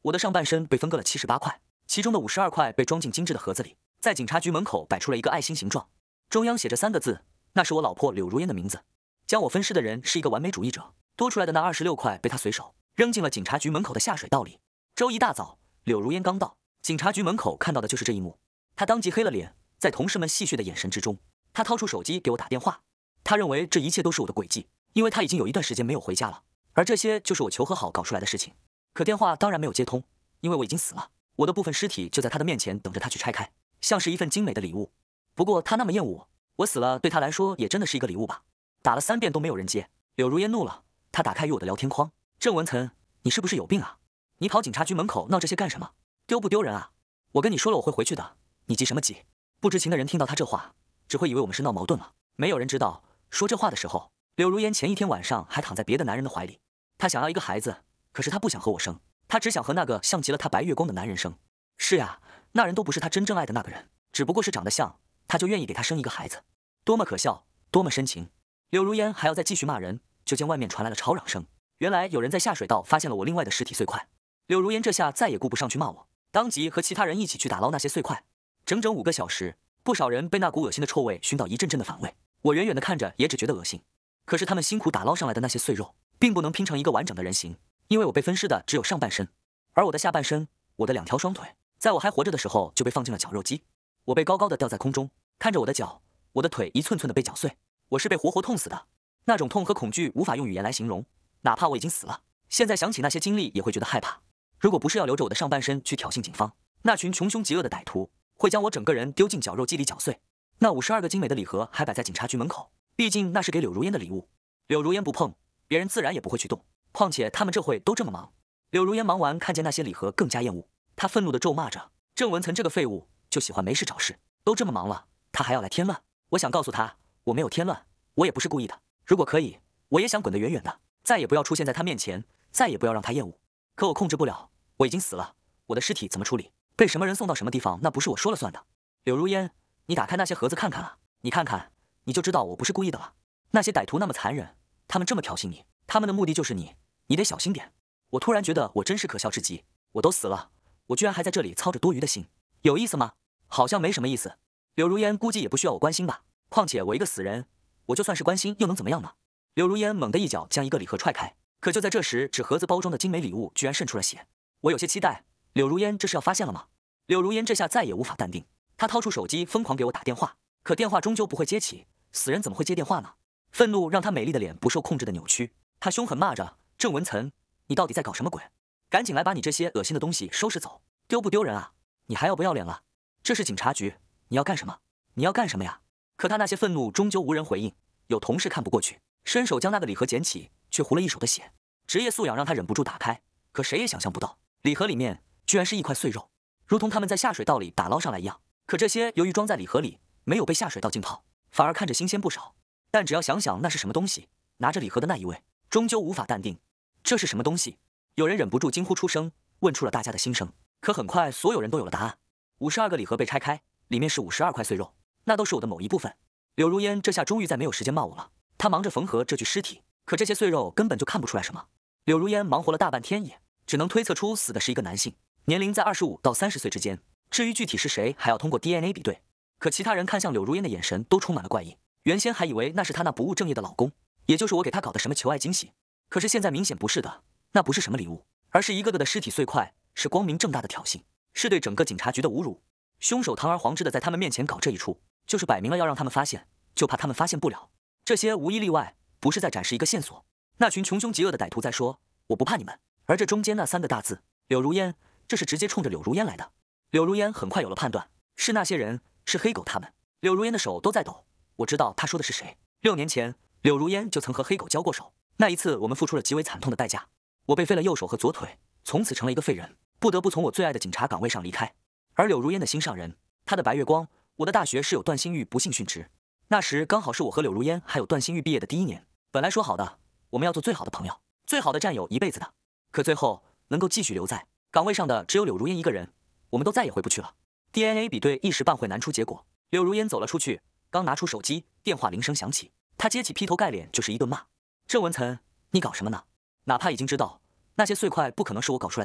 我的上半身被分割了78块，其中的52块被装进精致的盒子里，在警察局门口摆出了一个爱心形状，中央写着3个字，那是我老婆柳如烟的名字。将我分尸的人是一个完美主义者，多出来的那26块被他随手扔进了警察局门口的下水道里。周一大早，柳如烟刚到警察局门口，看到的就是这一幕，他当即黑了脸，在同事们戏谑的眼神之中，他掏出手机给我打电话。他认为这一切都是我的诡计，因为他已经有一段时间没有回家了，而这些就是我求和好搞出来的事情。可电话当然没有接通，因为我已经死了，我的部分尸体就在他的面前等着他去拆开，像是一份精美的礼物。不过他那么厌恶我，我死了对他来说也真的是一个礼物吧。打了3遍都没有人接，柳如烟怒了，他打开与我的聊天框，郑文岑，你是不是有病啊？你跑警察局门口闹这些干什么？丢不丢人啊？我跟你说了我会回去的，你急什么急？不知情的人听到他这话，只会以为我们是闹矛盾了。没有人知道，说这话的时候，柳如烟前一天晚上还躺在别的男人的怀里。她想要一个孩子，可是她不想和我生，她只想和那个像极了她白月光的男人生。是呀，那人都不是她真正爱的那个人，只不过是长得像，她就愿意给他生一个孩子。多么可笑，多么深情。柳如烟还要再继续骂人，就见外面传来了吵嚷声。原来有人在下水道发现了我另外的尸体碎块。柳如烟这下再也顾不上去骂我，当即和其他人一起去打捞那些碎块。整整5个小时，不少人被那股恶心的臭味熏到一阵阵的反胃。我远远的看着也只觉得恶心。可是他们辛苦打捞上来的那些碎肉，并不能拼成一个完整的人形，因为我被分尸的只有上半身，而我的下半身，我的2条双腿，在我还活着的时候就被放进了绞肉机。我被高高的吊在空中，看着我的脚，我的腿一寸寸的被绞碎。我是被活活痛死的，那种痛和恐惧无法用语言来形容，哪怕我已经死了，现在想起那些经历也会觉得害怕。如果不是要留着我的上半身去挑衅警方，那群穷凶极恶的歹徒会将我整个人丢进绞肉机里绞碎。那52个精美的礼盒还摆在警察局门口，毕竟那是给柳如烟的礼物，柳如烟不碰，别人自然也不会去动，况且他们这会都这么忙。柳如烟忙完看见那些礼盒更加厌恶，她愤怒地咒骂着郑文岑这个废物，就喜欢没事找事，都这么忙了，他还要来添乱。我想告诉他，我没有添乱，我也不是故意的，如果可以，我也想滚得远远的，再也不要出现在他面前，再也不要让他厌恶。可我控制不了，我已经死了，我的尸体怎么处理，被什么人送到什么地方，那不是我说了算的。柳如烟，你打开那些盒子看看啊，你看看，你就知道我不是故意的了。那些歹徒那么残忍，他们这么挑衅你，他们的目的就是你，你得小心点。我突然觉得我真是可笑至极，我都死了，我居然还在这里操着多余的心，有意思吗？好像没什么意思。柳如烟估计也不需要我关心吧，况且我一个死人，我就算是关心又能怎么样呢？柳如烟猛地一脚将一个礼盒踹开，可就在这时，纸盒子包装的精美礼物居然渗出了血。我有些期待，柳如烟这是要发现了吗？柳如烟这下再也无法淡定，她掏出手机疯狂给我打电话，可电话终究不会接起，死人怎么会接电话呢？愤怒让她美丽的脸不受控制的扭曲，她凶狠骂着：郑文岑，你到底在搞什么鬼？赶紧来把你这些恶心的东西收拾走，丢不丢人啊？你还要不要脸了？这是警察局，你要干什么？你要干什么呀？可他那些愤怒终究无人回应，有同事看不过去，伸手将那个礼盒捡起，却糊了一手的血。职业素养让他忍不住打开，可谁也想象不到，礼盒里面居然是一块碎肉，如同他们在下水道里打捞上来一样。可这些由于装在礼盒里，没有被下水道浸泡，反而看着新鲜不少。但只要想想那是什么东西，拿着礼盒的那一位终究无法淡定，这是什么东西？有人忍不住惊呼出声，问出了大家的心声。可很快所有人都有了答案，52个礼盒被拆开，里面是52块碎肉，那都是我的某一部分。柳如烟这下终于再没有时间骂我了，她忙着缝合这具尸体，可这些碎肉根本就看不出来什么。柳如烟忙活了大半天也只能推测出死的是一个男性，年龄在25到30岁之间，至于具体是谁还要通过 DNA 比对。可其他人看向柳如烟的眼神都充满了怪异，原先还以为那是她那不务正业的老公，也就是我给她搞的什么求爱惊喜，可是现在明显不是的，那不是什么礼物，而是一个个的尸体碎块，是光明正大的挑衅，是对整个警察局的侮辱。凶手堂而皇之的在他们面前搞这一出，就是摆明了要让他们发现，就怕他们发现不了。这些无一例外不是在展示一个线索，那群穷凶极恶的歹徒在说我不怕你们，而这中间那3个大字柳如烟，这是直接冲着柳如烟来的。柳如烟很快有了判断，是那些人，是黑狗他们。柳如烟的手都在抖，我知道他说的是谁。6年前柳如烟就曾和黑狗交过手，那一次我们付出了极为惨痛的代价，我被废了右手和左腿，从此成了一个废人，不得不从我最爱的警察岗位上离开。而柳如烟的心上人，她的白月光，我的大学室友段新玉不幸殉职，那时刚好是我和柳如烟还有段新玉毕业的第1年，本来说好的我们要做最好的朋友，最好的战友，一辈子的，可最后能够继续留在岗位上的只有柳如烟一个人，我们都再也回不去了。DNA 比对一时半会难出结果，柳如烟走了出去，刚拿出手机，电话铃声响起，她接起劈头盖脸就是一顿骂：郑文岑，你搞什么呢？哪怕已经知道那些碎块不可能是我搞出来的鬼，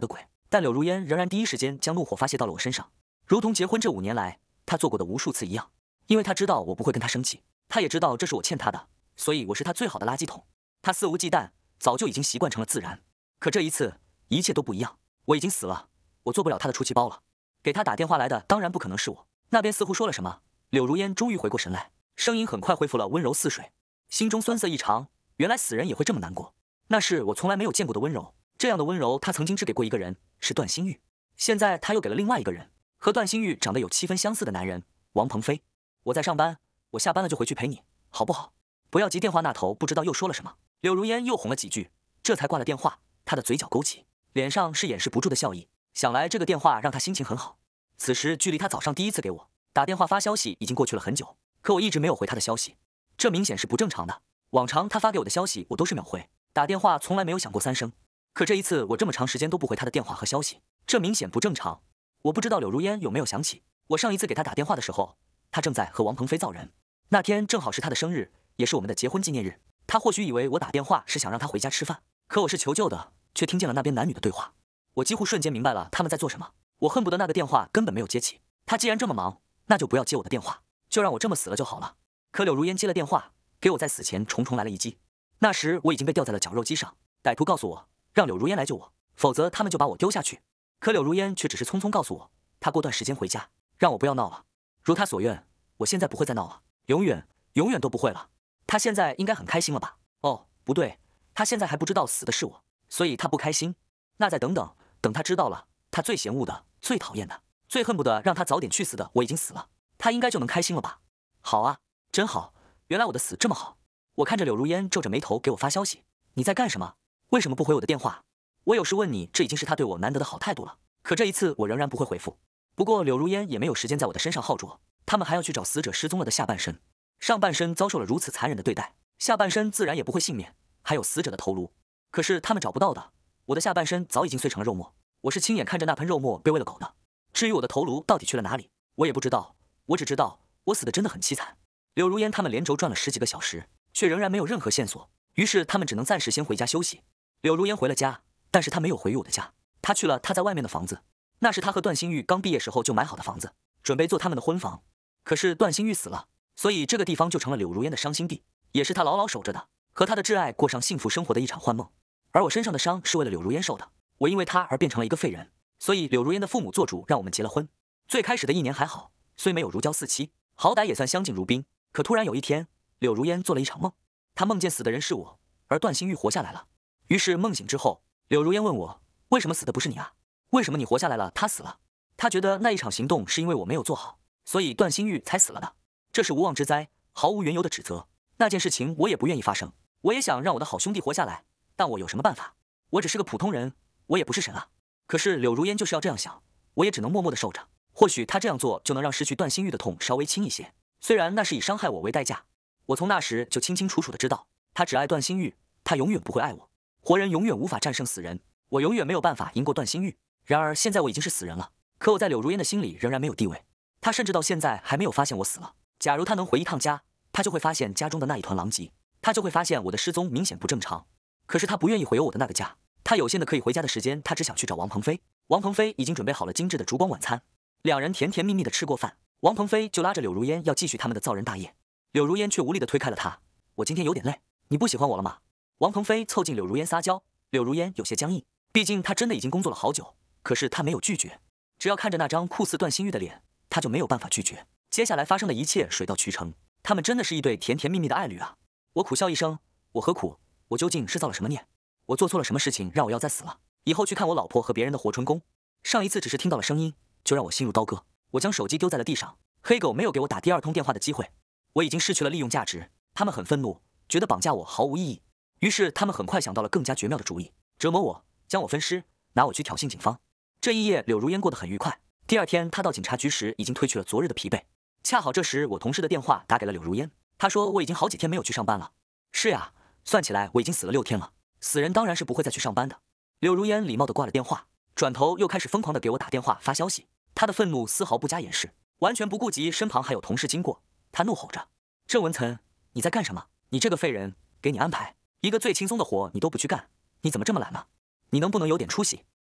但柳如烟仍然第一时间将怒火发泄到了我身上，如同结婚这5年来她做过的无数次一样。因为她知道我不会跟她生气，她也知道这是我欠她的，所以我是她最好的垃圾桶。她肆无忌惮，早就已经习惯成了自然。可这一次，一切都不一样。我已经死了，我做不了她的出气包了。给她打电话来的当然不可能是我。那边似乎说了什么，柳如烟终于回过神来，声音很快恢复了温柔似水，心中酸涩异常。原来死人也会这么难过，那是我从来没有见过的温柔。这样的温柔，她曾经只给过一个人，是段新玉。现在她又给了另外一个人，和段新玉长得有7分相似的男人王鹏飞。我在上班，我下班了就回去陪你，好不好？不要急。电话那头不知道又说了什么，柳如烟又哄了几句，这才挂了电话。她的嘴角勾起，脸上是掩饰不住的笑意。想来这个电话让她心情很好。此时距离她早上第一次给我打电话发消息已经过去了很久，可我一直没有回她的消息，这明显是不正常的。往常她发给我的消息我都是秒回，打电话从来没有响过3声，可这一次我这么长时间都不回她的电话和消息，这明显不正常。我不知道柳如烟有没有想起，我上一次给她打电话的时候，她正在和王鹏飞造人。那天正好是她的生日，也是我们的结婚纪念日。她或许以为我打电话是想让她回家吃饭，可我是求救的，却听见了那边男女的对话。我几乎瞬间明白了他们在做什么，我恨不得那个电话根本没有接起。她既然这么忙，那就不要接我的电话，就让我这么死了就好了。可柳如烟接了电话，给我在死前重重来了一击。那时我已经被吊在了绞肉机上，歹徒告诉我让柳如烟来救我，否则他们就把我丢下去。可柳如烟却只是匆匆告诉我，她过段时间回家，让我不要闹了。如她所愿，我现在不会再闹了，永远都不会了。她现在应该很开心了吧？哦，不对，她现在还不知道死的是我，所以她不开心。那再等等，等她知道了，她最嫌恶的、最讨厌的、最恨不得让她早点去死的我已经死了，她应该就能开心了吧？好啊，真好，原来我的死这么好。我看着柳如烟皱着眉头给我发消息，你在干什么？为什么不回我的电话？我有时问你，这已经是她对我难得的好态度了。可这一次我仍然不会回复。不过柳如烟也没有时间在我的身上耗着，他们还要去找死者失踪了的下半身。上半身遭受了如此残忍的对待，下半身自然也不会幸免，还有死者的头颅。可是他们找不到的，我的下半身早已经碎成了肉末，我是亲眼看着那盆肉末被喂了狗的。至于我的头颅到底去了哪里，我也不知道，我只知道我死的真的很凄惨。柳如烟他们连轴转了10几个小时，却仍然没有任何线索，于是他们只能暂时先回家休息。柳如烟回了家，但是她没有回我的家，她去了她在外面的房子，那是她和段新玉刚毕业时候就买好的房子，准备做他们的婚房。可是段新玉死了，所以这个地方就成了柳如烟的伤心地，也是她牢牢守着的，和她的挚爱过上幸福生活的一场幻梦。而我身上的伤是为了柳如烟受的，我因为她而变成了一个废人，所以柳如烟的父母做主让我们结了婚。最开始的1年还好，虽没有如胶似漆，好歹也算相敬如宾。可突然有一天，柳如烟做了一场梦，她梦见死的人是我，而段新玉活下来了。于是梦醒之后，柳如烟问我，为什么死的不是你啊？为什么你活下来了，他死了？她觉得那一场行动是因为我没有做好，所以段新玉才死了的。这是无妄之灾，毫无缘由的指责。那件事情我也不愿意发生，我也想让我的好兄弟活下来，但我有什么办法？我只是个普通人，我也不是神啊。可是柳如烟就是要这样想，我也只能默默的受着。或许她这样做就能让失去段新玉的痛稍微轻一些，虽然那是以伤害我为代价。我从那时就清清楚楚的知道，她只爱段新玉，她永远不会爱我。活人永远无法战胜死人，我永远没有办法赢过段新玉。然而现在我已经是死人了，可我在柳如烟的心里仍然没有地位。她甚至到现在还没有发现我死了。假如她能回一趟家，她就会发现家中的那一团狼藉，她就会发现我的失踪明显不正常。可是她不愿意回我的那个家，她有限的可以回家的时间，她只想去找王鹏飞。王鹏飞已经准备好了精致的烛光晚餐，两人甜甜蜜蜜的吃过饭，王鹏飞就拉着柳如烟要继续他们的造人大业。柳如烟却无力的推开了他，我今天有点累，你不喜欢我了吗？王鹏飞凑近柳如烟撒娇，柳如烟有些僵硬，毕竟她真的已经工作了好久，可是她没有拒绝。只要看着那张酷似段新玉的脸，她就没有办法拒绝。接下来发生的一切水到渠成，他们真的是一对甜甜蜜蜜的爱侣啊！我苦笑一声，我何苦？我究竟是造了什么孽？我做错了什么事情让我要再死了？以后去看我老婆和别人的活春宫，上一次只是听到了声音，就让我心如刀割。我将手机丢在了地上，黑狗没有给我打第2通电话的机会，我已经失去了利用价值。他们很愤怒，觉得绑架我毫无意义，于是他们很快想到了更加绝妙的主意，折磨我，将我分尸，拿我去挑衅警方。这一夜柳如烟过得很愉快。第2天她到警察局时已经褪去了昨日的疲惫。恰好这时我同事的电话打给了柳如烟，他说我已经好几天没有去上班了。是呀，算起来我已经死了6天了，死人当然是不会再去上班的。柳如烟礼貌地挂了电话，转头又开始疯狂地给我打电话发消息。她的愤怒丝毫不加掩饰，完全不顾及身旁还有同事经过，她怒吼着：郑文岑，你在干什么？你这个废人，给你安排一个最轻松的活你都不去干，你怎么这么懒呢？你能不能有点出息？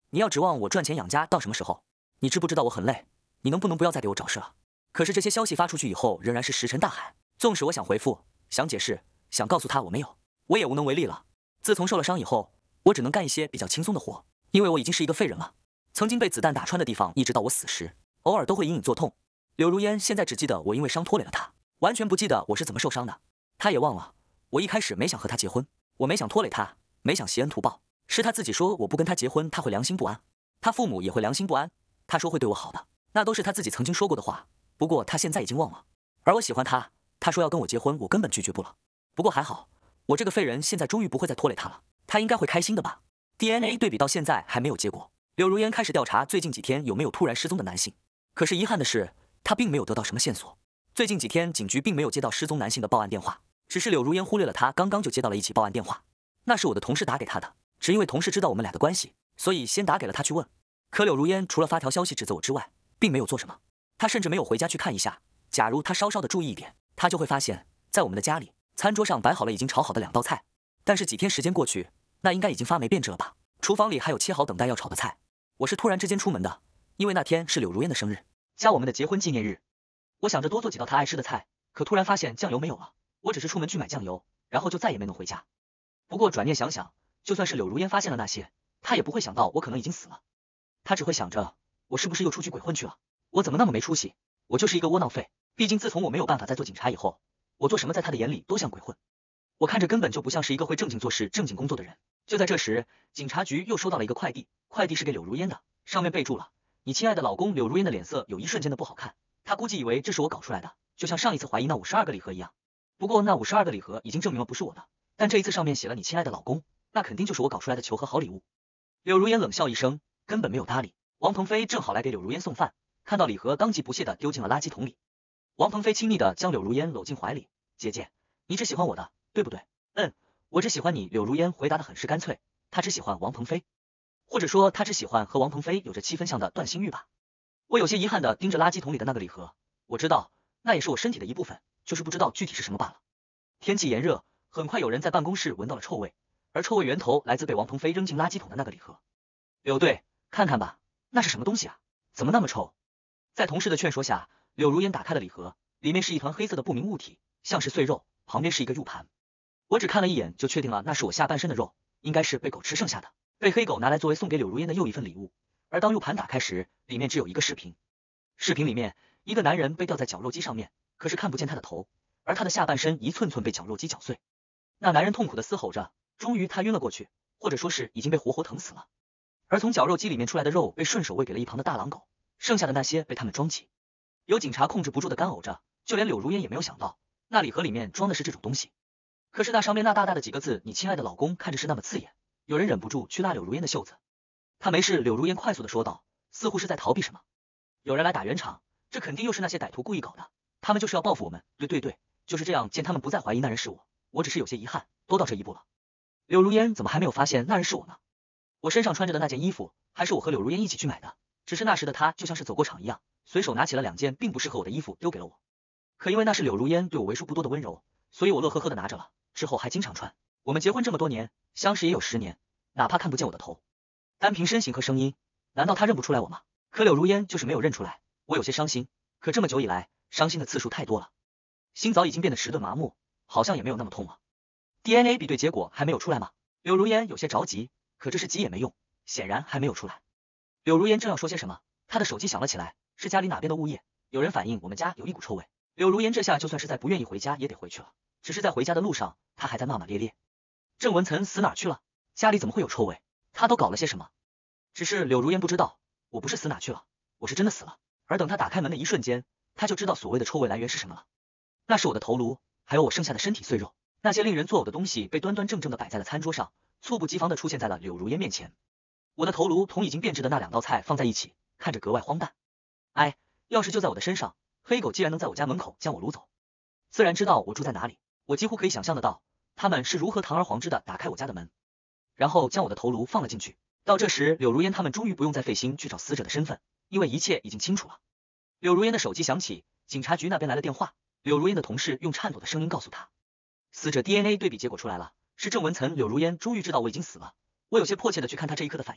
你要指望我赚钱养家到什么时候？你知不知道我很累？你能不能不要再给我找事了？可是这些消息发出去以后，仍然是石沉大海。纵使我想回复，想解释，想告诉他我没有，我也无能为力了。自从受了伤以后，我只能干一些比较轻松的活，因为我已经是一个废人了。曾经被子弹打穿的地方，一直到我死时，偶尔都会隐隐作痛。柳如烟现在只记得我因为伤拖累了她，完全不记得我是怎么受伤的。她也忘了，我一开始没想和她结婚，我没想拖累她，没想挟恩图报，是她自己说我不跟她结婚，她会良心不安，她父母也会良心不安。她说会对我好的，那都是她自己曾经说过的话。不过她现在已经忘了。而我喜欢她，她说要跟我结婚，我根本拒绝不了。不过还好，我这个废人现在终于不会再拖累她了，她应该会开心的吧。DNA 对比到现在还没有结果。柳如烟开始调查最近几天有没有突然失踪的男性，可是遗憾的是，她并没有得到什么线索。最近几天警局并没有接到失踪男性的报案电话，只是柳如烟忽略了她刚刚就接到了一起报案电话，那是我的同事打给她的，只因为同事知道我们俩的关系，所以先打给了她去问。可柳如烟除了发条消息指责我之外，并没有做什么。她甚至没有回家去看一下。假如她稍稍的注意一点，她就会发现，在我们的家里，餐桌上摆好了已经炒好的2道菜，但是几天时间过去，那应该已经发霉变质了吧？厨房里还有切好等待要炒的菜。我是突然之间出门的，因为那天是柳如烟的生日，加我们的结婚纪念日。我想着多做几道她爱吃的菜，可突然发现酱油没有了，我只是出门去买酱油，然后就再也没能回家。不过转念想想，就算是柳如烟发现了那些，她也不会想到我可能已经死了，她只会想着我是不是又出去鬼混去了？我怎么那么没出息？我就是一个窝囊废。毕竟自从我没有办法再做警察以后，我做什么在她的眼里都像鬼混。我看着根本就不像是一个会正经做事、正经工作的人。就在这时，警察局又收到了一个快递，快递是给柳如烟的，上面备注了你亲爱的老公。柳如烟的脸色有一瞬间的不好看，她估计以为这是我搞出来的，就像上一次怀疑那52个礼盒一样。不过那52个礼盒已经证明了不是我的，但这一次上面写了你亲爱的老公，那肯定就是我搞出来的求和好礼物。柳如烟冷笑一声，根本没有搭理。王鹏飞正好来给柳如烟送饭，看到礼盒当即不屑地丢进了垃圾桶里。王鹏飞亲昵地将柳如烟搂进怀里，姐姐，你只喜欢我的，对不对？我只喜欢你。柳如烟回答得很是干脆，她只喜欢王鹏飞，或者说她只喜欢和王鹏飞有着7分像的段星玉吧。我有些遗憾地盯着垃圾桶里的那个礼盒，我知道那也是我身体的一部分，就是不知道具体是什么罢了。天气炎热，很快有人在办公室闻到了臭味，而臭味源头来自被王鹏飞扔进垃圾桶的那个礼盒。柳队，看看吧，那是什么东西啊？怎么那么臭？在同事的劝说下，柳如烟打开了礼盒，里面是一团黑色的不明物体，像是碎肉，旁边是一个 U 盘。我只看了一眼就确定了，那是我下半身的肉，应该是被狗吃剩下的，被黑狗拿来作为送给柳如烟的又一份礼物。而当 U 盘打开时，里面只有一个视频，视频里面一个男人被吊在绞肉机上面，可是看不见他的头，而他的下半身一寸寸被绞肉机绞碎。那男人痛苦的嘶吼着，终于他晕了过去，或者说是已经被活活疼死了。而从绞肉机里面出来的肉被顺手喂给了一旁的大狼狗，剩下的那些被他们装起。有警察控制不住的干呕着，就连柳如烟也没有想到，那礼盒里面装的是这种东西。可是那上面那大大的几个字，你亲爱的老公，看着是那么刺眼，有人忍不住去拉柳如烟的袖子。他没事，柳如烟快速的说道，似乎是在逃避什么。有人来打圆场，这肯定又是那些歹徒故意搞的，他们就是要报复我们。对，就是这样。见他们不再怀疑那人是我只是有些遗憾，都到这一步了。柳如烟怎么还没有发现那人是我呢？我身上穿着的那件衣服，还是我和柳如烟一起去买的，只是那时的他就像是走过场一样，随手拿起了2件并不适合我的衣服丢给了我。可因为那是柳如烟对我为数不多的温柔，所以我乐呵呵的拿着了，之后还经常穿。我们结婚这么多年，相识也有10年，哪怕看不见我的头，单凭身形和声音，难道他认不出来我吗？可柳如烟就是没有认出来，我有些伤心，可这么久以来，伤心的次数太多了，心早已经变得迟钝麻木，好像也没有那么痛了。DNA 比对结果还没有出来吗？柳如烟有些着急，可这是急也没用，显然还没有出来。柳如烟正要说些什么，她的手机响了起来，是家里哪边的物业，有人反映我们家有一股臭味。柳如烟这下就算是再不愿意回家也得回去了，只是在回家的路上，她还在骂骂咧咧。郑文岑死哪去了？家里怎么会有臭味？他都搞了些什么？只是柳如烟不知道，我不是死哪去了，我是真的死了。而等她打开门的一瞬间，她就知道所谓的臭味来源是什么了。那是我的头颅，还有我剩下的身体碎肉，那些令人作呕的东西被端端正正的摆在了餐桌上，猝不及防的出现在了柳如烟面前。我的头颅同已经变质的那2道菜放在一起，看着格外荒诞。哎，要是就在我的身上，黑狗既然能在我家门口将我掳走，自然知道我住在哪里，我几乎可以想象得到他们是如何堂而皇之的打开我家的门，然后将我的头颅放了进去。到这时，柳如烟他们终于不用再费心去找死者的身份，因为一切已经清楚了。柳如烟的手机响起，警察局那边来了电话，柳如烟的同事用颤抖的声音告诉他，死者 DNA 对比结果出来了，是郑文岑。柳如烟终于知道我已经死了，我有些迫切的去看他这一刻的反应，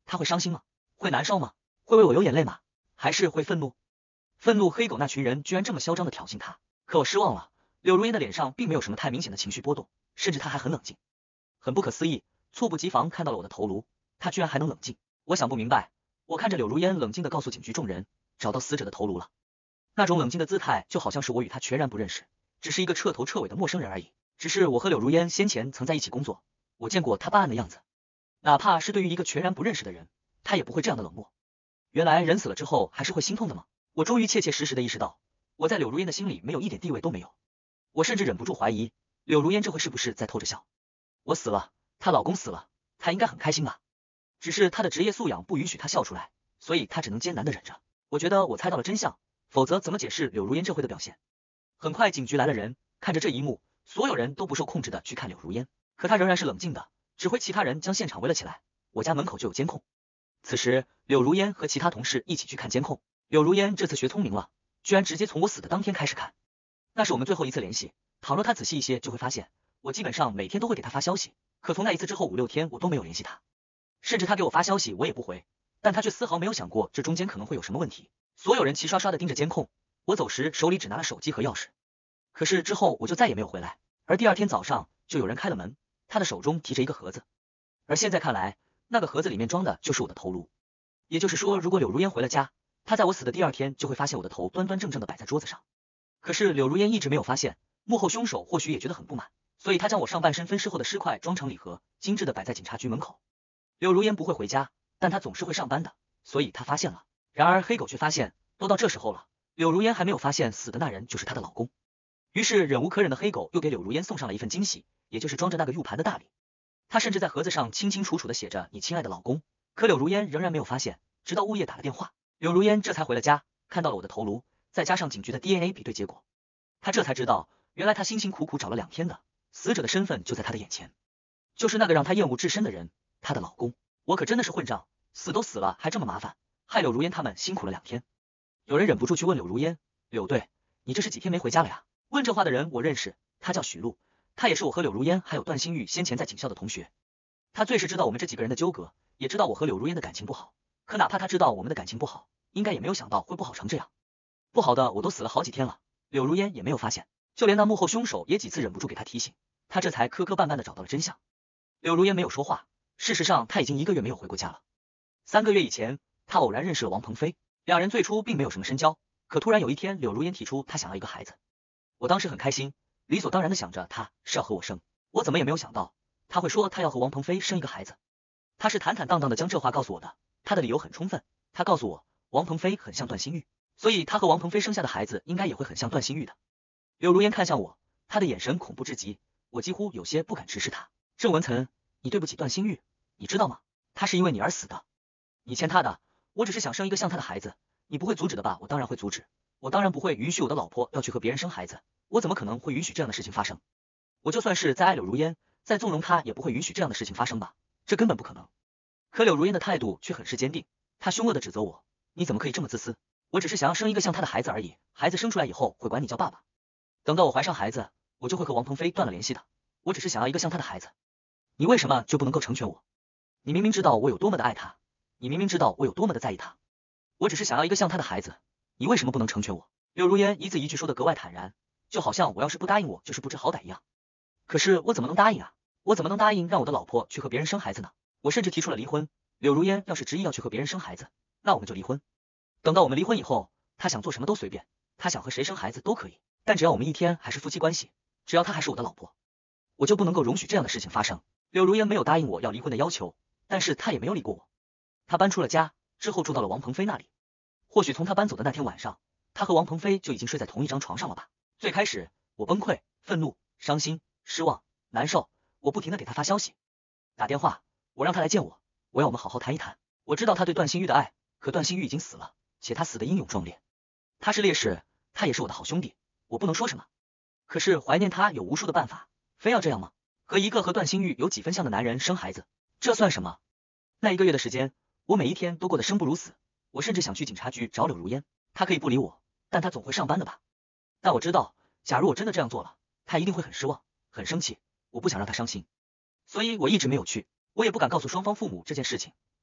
他会伤心吗？会难受吗？会为我流眼泪吗？还是会愤怒？愤怒黑狗那群人居然这么嚣张的挑衅他，可我失望了。柳如烟的脸上并没有什么太明显的情绪波动，甚至他还很冷静。很不可思议，猝不及防看到了我的头颅，他居然还能冷静。我想不明白。我看着柳如烟冷静地告诉警局众人，找到死者的头颅了。那种冷静的姿态，就好像是我与他全然不认识，只是一个彻头彻尾的陌生人而已。只是我和柳如烟先前曾在一起工作，我见过他办案的样子，哪怕是对于一个全然不认识的人，他也不会这样的冷漠。原来人死了之后还是会心痛的吗？我终于切切实实的意识到，我在柳如烟的心里没有一点地位都没有。我甚至忍不住怀疑，柳如烟这回是不是在偷着笑？我死了，她老公死了，她应该很开心吧？只是她的职业素养不允许她笑出来，所以她只能艰难的忍着。我觉得我猜到了真相，否则怎么解释柳如烟这回的表现？很快警局来了人，看着这一幕，所有人都不受控制的去看柳如烟，可她仍然是冷静的，指挥其他人将现场围了起来。我家门口就有监控。此时柳如烟和其他同事一起去看监控。柳如烟这次学聪明了，居然直接从我死的当天开始看。那是我们最后一次联系，倘若她仔细一些就会发现，我基本上每天都会给她发消息，可从那一次之后5、6天我都没有联系她，甚至她给我发消息我也不回，但她却丝毫没有想过这中间可能会有什么问题。所有人齐刷刷的盯着监控，我走时手里只拿了手机和钥匙。可是之后我就再也没有回来，而第二天早上就有人开了门，他的手中提着一个盒子，而现在看来，那个盒子里面装的就是我的头颅。也就是说，如果柳如烟回了家，她在我死的第二天就会发现我的头端端正正的摆在桌子上。可是柳如烟一直没有发现，幕后凶手或许也觉得很不满，所以他将我上半身分尸后的尸块装成礼盒，精致的摆在警察局门口。柳如烟不会回家，但她总是会上班的，所以她发现了。然而黑狗却发现，都到这时候了，柳如烟还没有发现死的那人就是她的老公。于是忍无可忍的黑狗又给柳如烟送上了一份惊喜，也就是装着那个 U 盘的大礼。他甚至在盒子上清清楚楚的写着你亲爱的老公，可柳如烟仍然没有发现，直到物业打了电话，柳如烟这才回了家，看到了我的头颅，再加上警局的 DNA 比对结果，他这才知道，原来他辛辛苦苦找了2天的死者的身份就在他的眼前，就是那个让他厌恶至深的人，她的老公。我可真的是混账，死都死了还这么麻烦，害柳如烟他们辛苦了2天。有人忍不住去问柳如烟，柳队，你这是几天没回家了呀？问这话的人我认识，他叫许璐，他也是我和柳如烟还有段新玉先前在警校的同学。他最是知道我们这几个人的纠葛，也知道我和柳如烟的感情不好，可哪怕他知道我们的感情不好，应该也没有想到会不好成这样。不好的我都死了好几天了，柳如烟也没有发现，就连那幕后凶手也几次忍不住给他提醒，他这才磕磕绊绊的找到了真相。柳如烟没有说话，事实上他已经1个月没有回过家了。3个月以前，他偶然认识了王鹏飞，两人最初并没有什么深交，可突然有一天柳如烟提出她想要一个孩子，我当时很开心，理所当然的想着他是要和我生，我怎么也没有想到他会说他要和王鹏飞生一个孩子。他是坦坦荡荡的将这话告诉我的，他的理由很充分，他告诉我王鹏飞很像段新玉，所以他和王鹏飞生下的孩子应该也会很像段新玉的。柳如烟看向我，他的眼神恐怖至极，我几乎有些不敢直视他。郑文岑，你对不起段新玉，你知道吗？他是因为你而死的，你欠他的。我只是想生一个像他的孩子，你不会阻止的吧？我当然会阻止，我当然不会允许我的老婆要去和别人生孩子，我怎么可能会允许这样的事情发生？我就算是再爱柳如烟，再纵容她，也不会允许这样的事情发生吧？这根本不可能。可柳如烟的态度却很是坚定，她凶恶的指责我，你怎么可以这么自私？我只是想要生一个像他的孩子而已，孩子生出来以后会管你叫爸爸，等到我怀上孩子，我就会和王鹏飞断了联系的。我只是想要一个像他的孩子，你为什么就不能够成全我？你明明知道我有多么的爱他，你明明知道我有多么的在意他，我只是想要一个像他的孩子，你为什么不能成全我？柳如烟一字一句说的格外坦然，就好像我要是不答应我就是不知好歹一样。可是我怎么能答应啊？我怎么能答应让我的老婆去和别人生孩子呢？我甚至提出了离婚，柳如烟要是执意要去和别人生孩子，那我们就离婚。等到我们离婚以后，她想做什么都随便，她想和谁生孩子都可以，但只要我们一天还是夫妻关系，只要她还是我的老婆，我就不能够容许这样的事情发生。柳如烟没有答应我要离婚的要求，但是她也没有理过我。她搬出了家之后住到了王鹏飞那里，或许从她搬走的那天晚上，她和王鹏飞就已经睡在同一张床上了吧。最开始我崩溃、愤怒、伤心、失望、难受，我不停的给她发消息、打电话，我让她来见我，我要我们好好谈一谈。我知道她对段新玉的爱，可段新玉已经死了，且他死的英勇壮烈，他是烈士，他也是我的好兄弟，我不能说什么。可是怀念他有无数的办法，非要这样吗？和一个和段新玉有几分像的男人生孩子，这算什么？那1个月的时间，我每一天都过得生不如死，我甚至想去警察局找柳如烟，她可以不理我，但她总会上班的吧？但我知道，假如我真的这样做了，她一定会很失望，很生气，我不想让她伤心，所以我一直没有去，我也不敢告诉双方父母这件事情，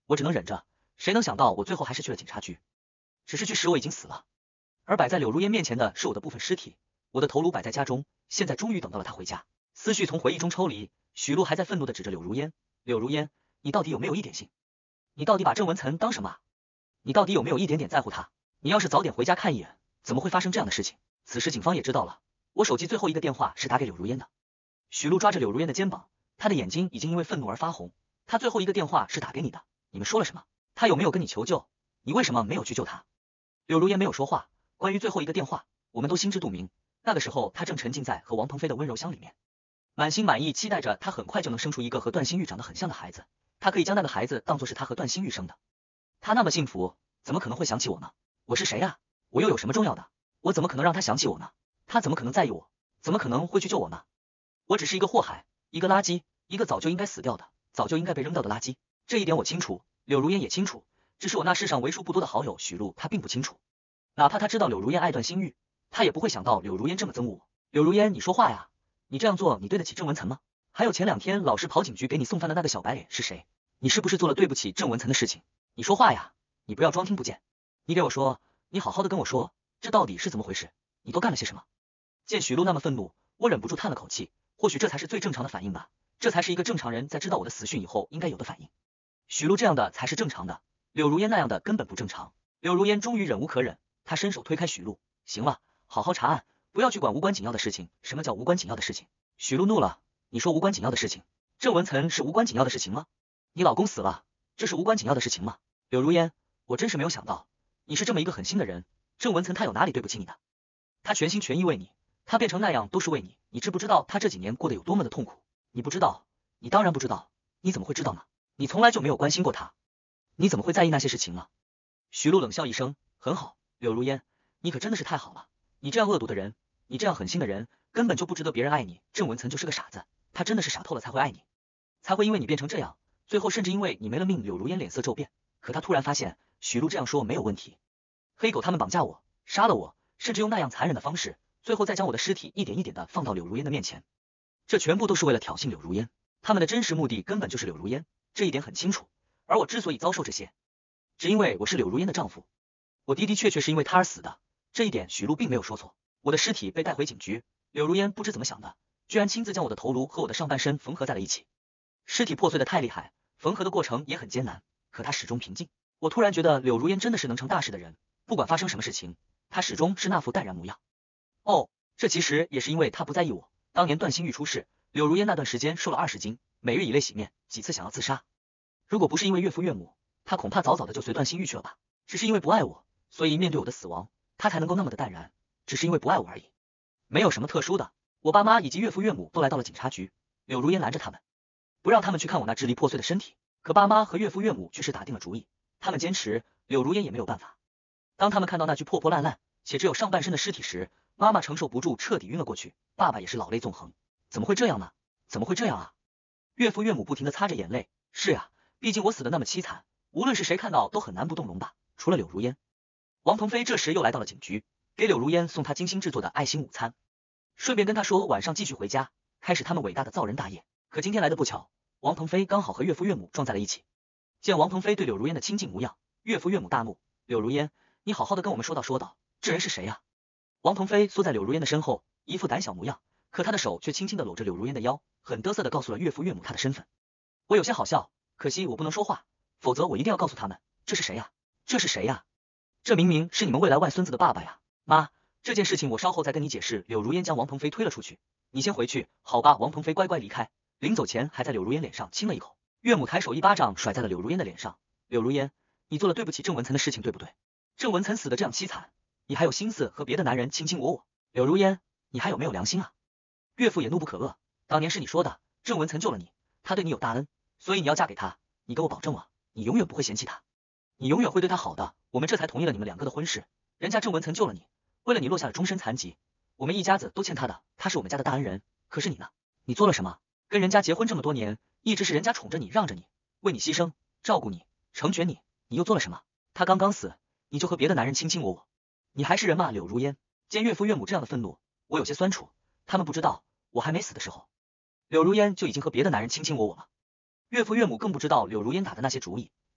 我只能忍着。谁能想到我最后还是去了警察局？只是去时我已经死了，而摆在柳如烟面前的是我的部分尸体，我的头颅摆在家中，现在终于等到了他回家。思绪从回忆中抽离，许璐还在愤怒地指着柳如烟：柳如烟，你到底有没有一点心？你到底把郑文岑当什么？你到底有没有一点点在乎他？你要是早点回家看一眼，怎么会发生这样的事情？此时警方也知道了，我手机最后一个电话是打给柳如烟的。许璐抓着柳如烟的肩膀，他的眼睛已经因为愤怒而发红。他最后一个电话是打给你的，你们说了什么？他有没有跟你求救？你为什么没有去救他？柳如烟没有说话。关于最后一个电话，我们都心知肚明。那个时候，他正沉浸在和王鹏飞的温柔乡里面，满心满意期待着他很快就能生出一个和段新玉长得很像的孩子，他可以将那个孩子当作是他和段新玉生的。他那么幸福，怎么可能会想起我呢？我是谁啊？我又有什么重要的？我怎么可能让他想起我呢？他怎么可能在意我？怎么可能会去救我呢？我只是一个祸害，一个垃圾，一个早就应该死掉的，早就应该被扔掉的垃圾。这一点我清楚，柳如烟也清楚，只是我那世上为数不多的好友许璐他并不清楚。哪怕他知道柳如烟爱段新玉，他也不会想到柳如烟这么憎恶我。柳如烟，你说话呀！你这样做，你对得起郑文岑吗？还有前2天老是跑警局给你送饭的那个小白脸是谁？你是不是做了对不起郑文岑的事情？你说话呀！你不要装听不见，你给我说，你好好的跟我说，这到底是怎么回事？你都干了些什么？见许璐那么愤怒，我忍不住叹了口气，或许这才是最正常的反应吧，这才是一个正常人在知道我的死讯以后应该有的反应。许璐这样的才是正常的，柳如烟那样的根本不正常。柳如烟终于忍无可忍，她伸手推开许璐，行了，好好查案，不要去管无关紧要的事情。什么叫无关紧要的事情？许璐怒了，你说无关紧要的事情，郑文岑是无关紧要的事情吗？你老公死了，这是无关紧要的事情吗？柳如烟，我真是没有想到，你是这么一个狠心的人。郑文岑他有哪里对不起你的？他全心全意为你，他变成那样都是为你，你知不知道他这几年过得有多么的痛苦？你不知道，你当然不知道，你怎么会知道呢？你从来就没有关心过他，你怎么会在意那些事情呢？徐璐冷笑一声，很好，柳如烟，你可真的是太好了，你这样恶毒的人，你这样狠心的人，根本就不值得别人爱你。郑文岑就是个傻子，他真的是傻透了才会爱你，才会因为你变成这样，最后甚至因为你没了命。柳如烟脸色骤变，可他突然发现许璐这样说没有问题，黑狗他们绑架我，杀了我，甚至用那样残忍的方式，最后再将我的尸体一点一点的放到柳如烟的面前，这全部都是为了挑衅柳如烟，他们的真实目的根本就是柳如烟，这一点很清楚。而我之所以遭受这些，只因为我是柳如烟的丈夫，我的的确确是因为她而死的，这一点许璐并没有说错。我的尸体被带回警局，柳如烟不知怎么想的，居然亲自将我的头颅和我的上半身缝合在了一起，尸体破碎的太厉害，缝合的过程也很艰难，可她始终平静。我突然觉得柳如烟真的是能成大事的人，不管发生什么事情，她始终是那副淡然模样。哦，这其实也是因为她不在意我。当年段新玉出事，柳如烟那段时间瘦了20斤，每日以泪洗面，几次想要自杀。如果不是因为岳父岳母，她恐怕早早的就随段新玉去了吧。只是因为不爱我，所以面对我的死亡，她才能够那么的淡然，只是因为不爱我而已，没有什么特殊的。我爸妈以及岳父岳母都来到了警察局，柳如烟拦着他们，不让他们去看我那支离破碎的身体。可爸妈和岳父岳母却是打定了主意，他们坚持，柳如烟也没有办法。当他们看到那具破破烂烂且只有上半身的尸体时，妈妈承受不住，彻底晕了过去，爸爸也是老泪纵横。怎么会这样呢？怎么会这样啊？岳父岳母不停地擦着眼泪。是呀，毕竟我死的那么凄惨，无论是谁看到都很难不动容吧，除了柳如烟。王鹏飞这时又来到了警局，给柳如烟送他精心制作的爱心午餐，顺便跟他说晚上继续回家，开始他们伟大的造人大业。可今天来的不巧，王鹏飞刚好和岳父岳母撞在了一起。见王鹏飞对柳如烟的亲近模样，岳父岳母大怒，柳如烟，你好好的跟我们说道，这人是谁呀？王鹏飞缩在柳如烟的身后，一副胆小模样，可他的手却轻轻的搂着柳如烟的腰，很得瑟的告诉了岳父岳母他的身份。我有些好笑，可惜我不能说话，否则我一定要告诉他们，这是谁呀？这是谁呀？这明明是你们未来外孙子的爸爸呀！妈，这件事情我稍后再跟你解释。柳如烟将王鹏飞推了出去，你先回去，好吧？王鹏飞乖乖离开，临走前还在柳如烟脸上亲了一口。岳母抬手一巴掌甩在了柳如烟的脸上，柳如烟，你做了对不起郑文岑的事情，对不对？郑文岑死的这样凄惨，你还有心思和别的男人卿卿我我？柳如烟，你还有没有良心啊？岳父也怒不可遏，当年是你说的，郑文岑救了你，他对你有大恩，所以你要嫁给他，你给我保证啊，你永远不会嫌弃他，你永远会对他好的，我们这才同意了你们2个的婚事。人家郑文岑救了你，为了你落下了终身残疾，我们一家子都欠他的，他是我们家的大恩人。可是你呢？你做了什么？跟人家结婚这么多年，一直是人家宠着你，让着你，为你牺牲，照顾你，成全你，你又做了什么？他刚刚死，你就和别的男人卿卿我我，你还是人吗？柳如烟见岳父岳母这样的愤怒，我有些酸楚，他们不知道我还没死的时候，柳如烟就已经和别的男人卿卿我我了。岳父岳母更不知道柳如烟打的那些主意，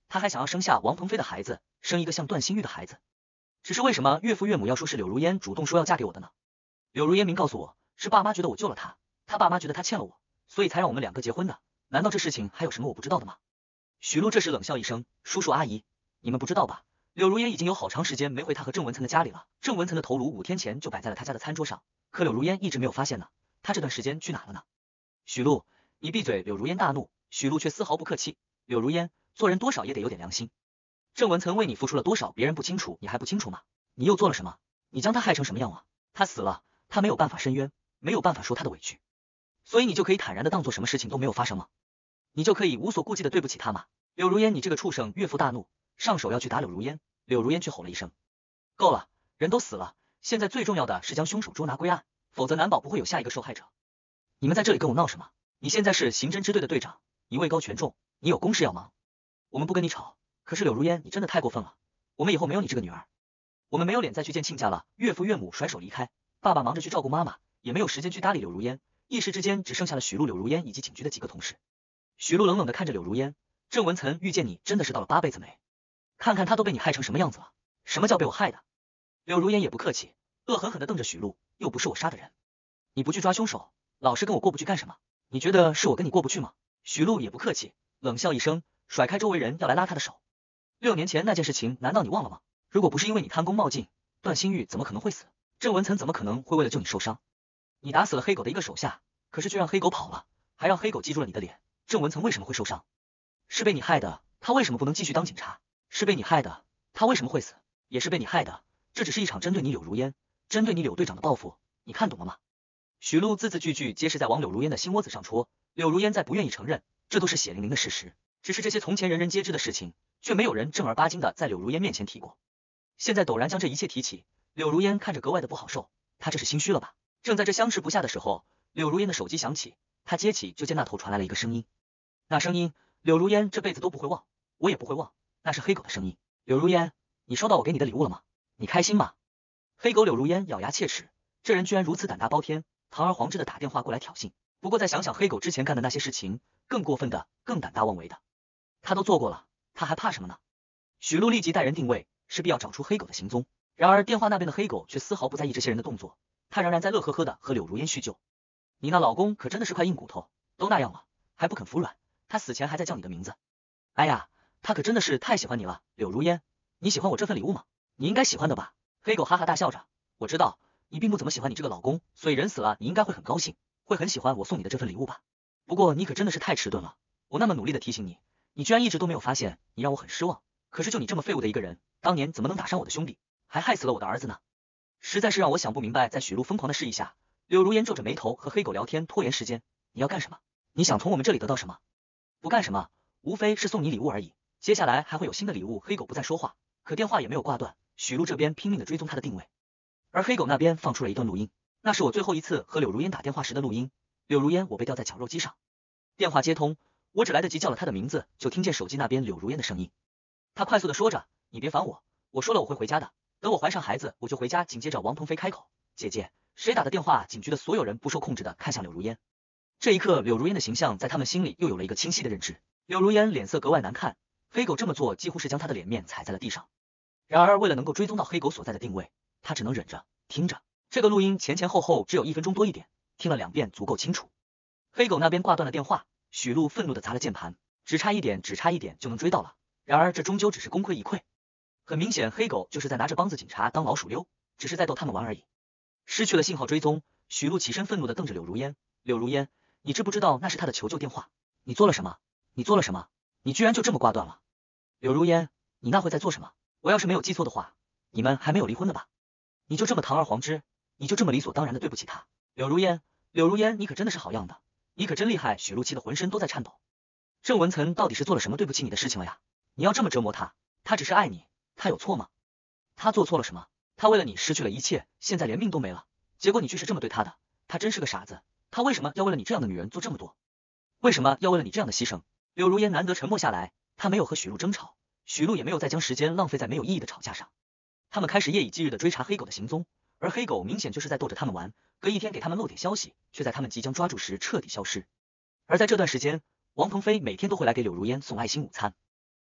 他还想要生下王鹏飞的孩子，生一个像段新玉的孩子。只是为什么岳父岳母要说是柳如烟主动说要嫁给我的呢？柳如烟明告诉我，是爸妈觉得我救了他，他爸妈觉得他欠了我，所以才让我们两个结婚的。难道这事情还有什么我不知道的吗？许璐这时冷笑一声，叔叔阿姨，你们不知道吧？柳如烟已经有好长时间没回他和郑文岑的家里了。郑文岑的头颅5天前就摆在了他家的餐桌上，可柳如烟一直没有发现呢。他这段时间去哪了呢？许璐，你闭嘴！柳如烟大怒，许璐却丝毫不客气。柳如烟，做人多少也得有点良心。郑文岑为你付出了多少，别人不清楚，你还不清楚吗？你又做了什么？你将他害成什么样啊？他死了，他没有办法申冤，没有办法说他的委屈，所以你就可以坦然的当做什么事情都没有发生吗？你就可以无所顾忌的对不起他吗？柳如烟，你这个畜生！岳父大怒，上手要去打柳如烟，柳如烟却吼了一声：够了，人都死了，现在最重要的是将凶手捉拿归案，否则难保不会有下一个受害者。你们在这里跟我闹什么？你现在是刑侦支队的队长，你位高权重，你有公事要忙，我们不跟你吵。可是柳如烟，你真的太过分了，我们以后没有你这个女儿，我们没有脸再去见亲家了。岳父岳母甩手离开，爸爸忙着去照顾妈妈，也没有时间去搭理柳如烟，一时之间只剩下了许璐、柳如烟以及警局的几个同事。许璐冷冷的看着柳如烟，郑文岑遇见你真的是到了8辈子没，看看他都被你害成什么样子了，什么叫被我害的？柳如烟也不客气，恶狠狠的瞪着许璐，又不是我杀的人，你不去抓凶手，老是跟我过不去干什么？你觉得是我跟你过不去吗？许璐也不客气，冷笑一声，甩开周围人要来拉他的手。6年前那件事情难道你忘了吗？如果不是因为你贪功冒进，段新玉怎么可能会死？郑文岑怎么可能会为了救你受伤？你打死了黑狗的一个手下，可是却让黑狗跑了，还让黑狗记住了你的脸。郑文岑为什么会受伤？是被你害的，他为什么不能继续当警察？是被你害的，他为什么会死？也是被你害的，这只是一场针对你柳如烟，针对你柳队长的报复，你看懂了吗？许璐字字句句皆是在往柳如烟的心窝子上戳，柳如烟再不愿意承认，这都是血淋淋的事实，只是这些从前人人皆知的事情，却没有人正儿八经的在柳如烟面前提过。现在陡然将这一切提起，柳如烟看着格外的不好受，她这是心虚了吧？正在这相持不下的时候，柳如烟的手机响起，她接起就见那头传来了一个声音，那声音柳如烟这辈子都不会忘，我也不会忘，那是黑狗的声音。柳如烟，你收到我给你的礼物了吗？你开心吗？黑狗柳如烟咬牙切齿，这人居然如此胆大包天，堂而皇之的打电话过来挑衅。不过再想想黑狗之前干的那些事情，更过分的，更胆大妄为的，他都做过了，他还怕什么呢？许璐立即带人定位，势必要找出黑狗的行踪。然而电话那边的黑狗却丝毫不在意这些人的动作，他仍然在乐呵呵的和柳如烟叙旧。你那老公可真的是块硬骨头，都那样了，还不肯服软，他死前还在叫你的名字。哎呀，他可真的是太喜欢你了，柳如烟，你喜欢我这份礼物吗？你应该喜欢的吧？黑狗哈哈大笑着，我知道你并不怎么喜欢你这个老公，所以人死了你应该会很高兴，会很喜欢我送你的这份礼物吧？不过你可真的是太迟钝了，我那么努力的提醒你，你居然一直都没有发现，你让我很失望。可是就你这么废物的一个人，当年怎么能打伤我的兄弟，还害死了我的儿子呢？实在是让我想不明白。在许璐疯狂的示意下，柳如烟皱着眉头和黑狗聊天，拖延时间。你要干什么？你想从我们这里得到什么？不干什么，无非是送你礼物而已，接下来还会有新的礼物。黑狗不再说话，可电话也没有挂断。许璐这边拼命的追踪他的定位，而黑狗那边放出了一段录音，那是我最后一次和柳如烟打电话时的录音。柳如烟，我被吊在绞肉机上。电话接通，我只来得及叫了他的名字，就听见手机那边柳如烟的声音。他快速的说着，你别烦我，我说了我会回家的，等我怀上孩子我就回家。紧接着王鹏飞开口，姐姐，谁打的电话？警局的所有人不受控制的看向柳如烟。这一刻，柳如烟的形象在他们心里又有了一个清晰的认知。柳如烟脸色格外难看，黑狗这么做几乎是将他的脸面踩在了地上。然而为了能够追踪到黑狗所在的定位，他只能忍着听着。这个录音前前后后只有1分钟多一点，听了2遍足够清楚。黑狗那边挂断了电话，许璐愤怒的砸了键盘，只差一点就能追到了。然而这终究只是功亏一篑。很明显，黑狗就是在拿着帮子警察当老鼠溜，只是在逗他们玩而已。失去了信号追踪，许璐起身愤怒的瞪着柳如烟。柳如烟，你知不知道那是他的求救电话？你做了什么？你做了什么？你居然就这么挂断了？柳如烟，你那会在做什么？我要是没有记错的话，你们还没有离婚的吧？你就这么堂而皇之，你就这么理所当然的对不起他？柳如烟，柳如烟，你可真的是好样的，你可真厉害。许璐气得浑身都在颤抖。郑文岑到底是做了什么对不起你的事情了呀？你要这么折磨他，他只是爱你，他有错吗？他做错了什么？他为了你失去了一切，现在连命都没了，结果你却是这么对他的，他真是个傻子。他为什么要为了你这样的女人做这么多？为什么要为了你这样的牺牲？柳如烟难得沉默下来，他没有和许璐争吵，许璐也没有再将时间浪费在没有意义的吵架上。他们开始夜以继日的追查黑狗的行踪，而黑狗明显就是在逗着他们玩，隔一天给他们漏点消息，却在他们即将抓住时彻底消失。而在这段时间，王鹏飞每天都会来给柳如烟送爱心午餐。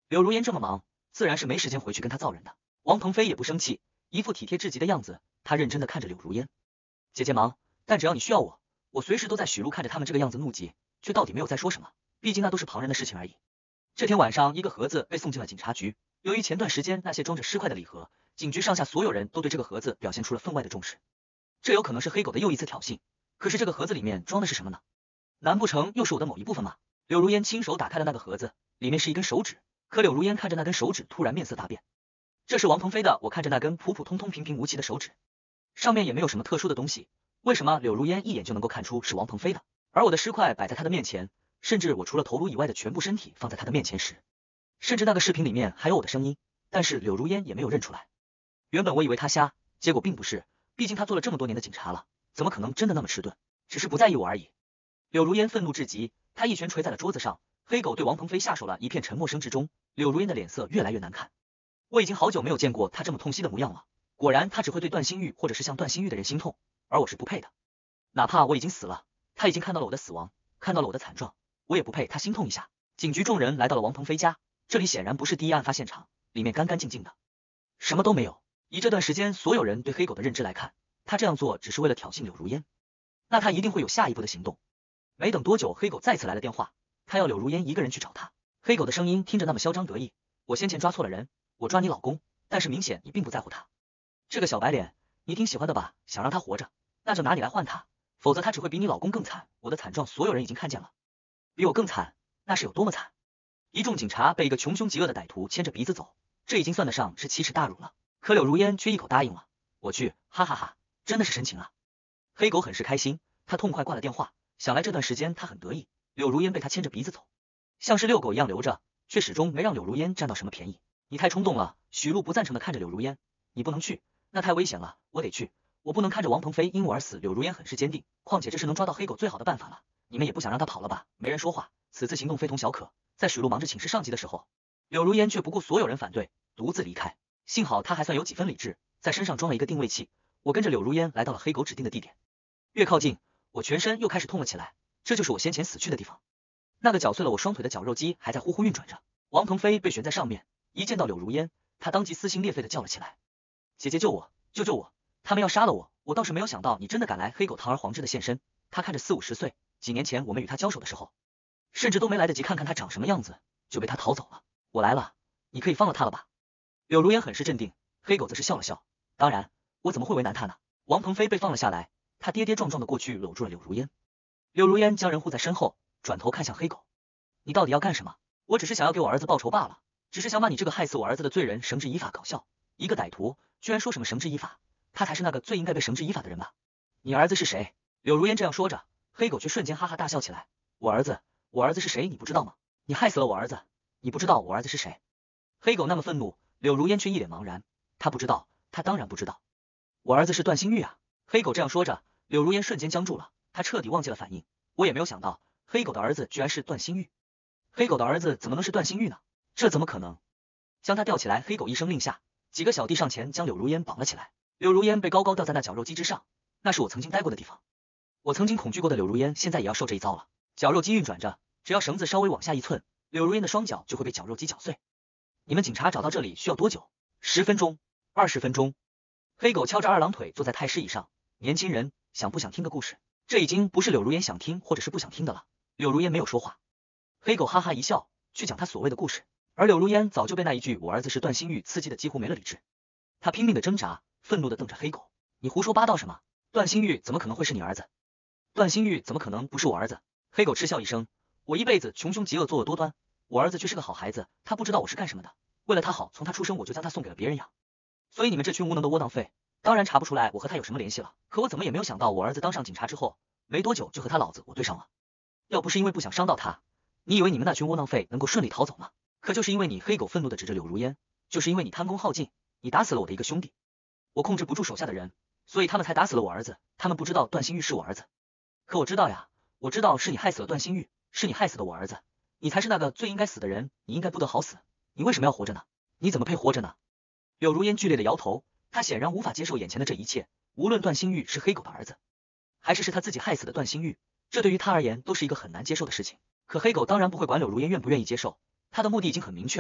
柳如烟这么忙，自然是没时间回去跟他造人的。王鹏飞也不生气，一副体贴至极的样子，他认真的看着柳如烟。姐姐忙，但只要你需要我，我随时都在。许璐看着他们这个样子怒极，却到底没有再说什么，毕竟那都是旁人的事情而已。这天晚上，一个盒子被送进了警察局。由于前段时间那些装着尸块的礼盒，警局上下所有人都对这个盒子表现出了分外的重视。这有可能是黑狗的又一次挑衅，可是这个盒子里面装的是什么呢？难不成又是我的某一部分吗？柳如烟亲手打开了那个盒子，里面是一根手指。可柳如烟看着那根手指，突然面色大变。这是王鹏飞的。我看着那根普普通通、平平无奇的手指，上面也没有什么特殊的东西，为什么柳如烟一眼就能够看出是王鹏飞的？而我的尸块摆在他的面前，甚至我除了头颅以外的全部身体放在他的面前时，甚至那个视频里面还有我的声音，但是柳如烟也没有认出来。原本我以为他瞎，结果并不是，毕竟他做了这么多年的警察了，怎么可能真的那么迟钝？只是不在意我而已。柳如烟愤怒至极，他一拳捶在了桌子上。黑狗对王鹏飞下手了。一片沉默声之中，柳如烟的脸色越来越难看。我已经好久没有见过他这么痛惜的模样了。果然，他只会对段星玉或者是像段星玉的人心痛，而我是不配的。哪怕我已经死了，他已经看到了我的死亡，看到了我的惨状，我也不配他心痛一下。警局众人来到了王鹏飞家，这里显然不是第一案发现场，里面干干净净的，什么都没有。以这段时间所有人对黑狗的认知来看，他这样做只是为了挑衅柳如烟，那他一定会有下一步的行动。没等多久，黑狗再次来了电话，他要柳如烟一个人去找他。黑狗的声音听着那么嚣张得意，我先前抓错了人，我抓你老公，但是明显你并不在乎他。这个小白脸，你挺喜欢的吧？想让他活着，那就拿你来换他，否则他只会比你老公更惨。我的惨状所有人已经看见了，比我更惨，那是有多么惨？一众警察被一个穷凶极恶的歹徒牵着鼻子走，这已经算得上是奇耻大辱了。可柳如烟却一口答应了，我去，哈哈哈，真的是深情啊。黑狗很是开心，他痛快挂了电话，想来这段时间他很得意，柳如烟被他牵着鼻子走，像是遛狗一样留着，却始终没让柳如烟占到什么便宜。你太冲动了。许璐不赞成的看着柳如烟，你不能去，那太危险了，我得去，我不能看着王鹏飞因我而死。柳如烟很是坚定，况且这是能抓到黑狗最好的办法了，你们也不想让他跑了吧？没人说话。此次行动非同小可，在许璐忙着请示上级的时候，柳如烟却不顾所有人反对，独自离开。幸好他还算有几分理智，在身上装了一个定位器。我跟着柳如烟来到了黑狗指定的地点，越靠近，我全身又开始痛了起来，这就是我先前死去的地方。那个绞碎了我双腿的绞肉机还在呼呼运转着。王鹏飞被悬在上面，一见到柳如烟，他当即撕心裂肺的叫了起来，姐姐救我，救我，他们要杀了我。我倒是没有想到你真的敢来。黑狗堂而皇之的现身，他看着40-50岁，几年前我们与他交手的时候，甚至都没来得及看看他长什么样子，就被他逃走了。我来了，你可以放了他了吧？柳如烟很是镇定，黑狗则是笑了笑，当然，我怎么会为难他呢？王鹏飞被放了下来，他跌跌撞撞的过去搂住了柳如烟。柳如烟将人护在身后，转头看向黑狗，你到底要干什么？我只是想要给我儿子报仇罢了，只是想把你这个害死我儿子的罪人绳之以法。搞笑，一个歹徒居然说什么绳之以法，他才是那个最应该被绳之以法的人吧？你儿子是谁？柳如烟这样说着，黑狗却瞬间哈哈大笑起来。我儿子是谁？你不知道吗？你害死了我儿子，你不知道我儿子是谁？黑狗那么愤怒，柳如烟却一脸茫然，他不知道，他当然不知道。我儿子是段星玉啊！黑狗这样说着，柳如烟瞬间僵住了，他彻底忘记了反应。我也没有想到，黑狗的儿子居然是段星玉。黑狗的儿子怎么能是段星玉呢？这怎么可能？将他吊起来！黑狗一声令下，几个小弟上前将柳如烟绑了起来。柳如烟被高高吊在那绞肉机之上，那是我曾经待过的地方。我曾经恐惧过的柳如烟，现在也要受这一遭了。绞肉机运转着，只要绳子稍微往下一寸，柳如烟的双脚就会被绞肉机绞碎。你们警察找到这里需要多久？10分钟？20分钟？黑狗翘着二郎腿坐在太师椅上。年轻人，想不想听个故事？这已经不是柳如烟想听或者是不想听的了。柳如烟没有说话。黑狗哈哈一笑，去讲他所谓的故事。而柳如烟早就被那一句我儿子是段星玉刺激的几乎没了理智。他拼命的挣扎，愤怒的瞪着黑狗，你胡说八道什么？段星玉怎么可能会是你儿子？段星玉怎么可能不是我儿子？黑狗嗤笑一声，我一辈子穷凶极恶，作恶多端，我儿子却是个好孩子，他不知道我是干什么的，为了他好，从他出生我就将他送给了别人养。所以你们这群无能的窝囊废，当然查不出来我和他有什么联系了。可我怎么也没有想到，我儿子当上警察之后，没多久就和他老子我对上了。要不是因为不想伤到他，你以为你们那群窝囊废能够顺利逃走吗？可就是因为你，黑狗愤怒的指着柳如烟，就是因为你贪功好进，你打死了我的一个兄弟，我控制不住手下的人，所以他们才打死了我儿子。他们不知道段星玉是我儿子，可我知道呀，我知道是你害死了段星玉，是你害死了我儿子，你才是那个最应该死的人，你应该不得好死，你为什么要活着呢？你怎么配活着呢？柳如烟剧烈的摇头，他显然无法接受眼前的这一切，无论段星玉是黑狗的儿子，还是他自己害死的段星玉，这对于他而言都是一个很难接受的事情。可黑狗当然不会管柳如烟愿不愿意接受，他的目的已经很明确了，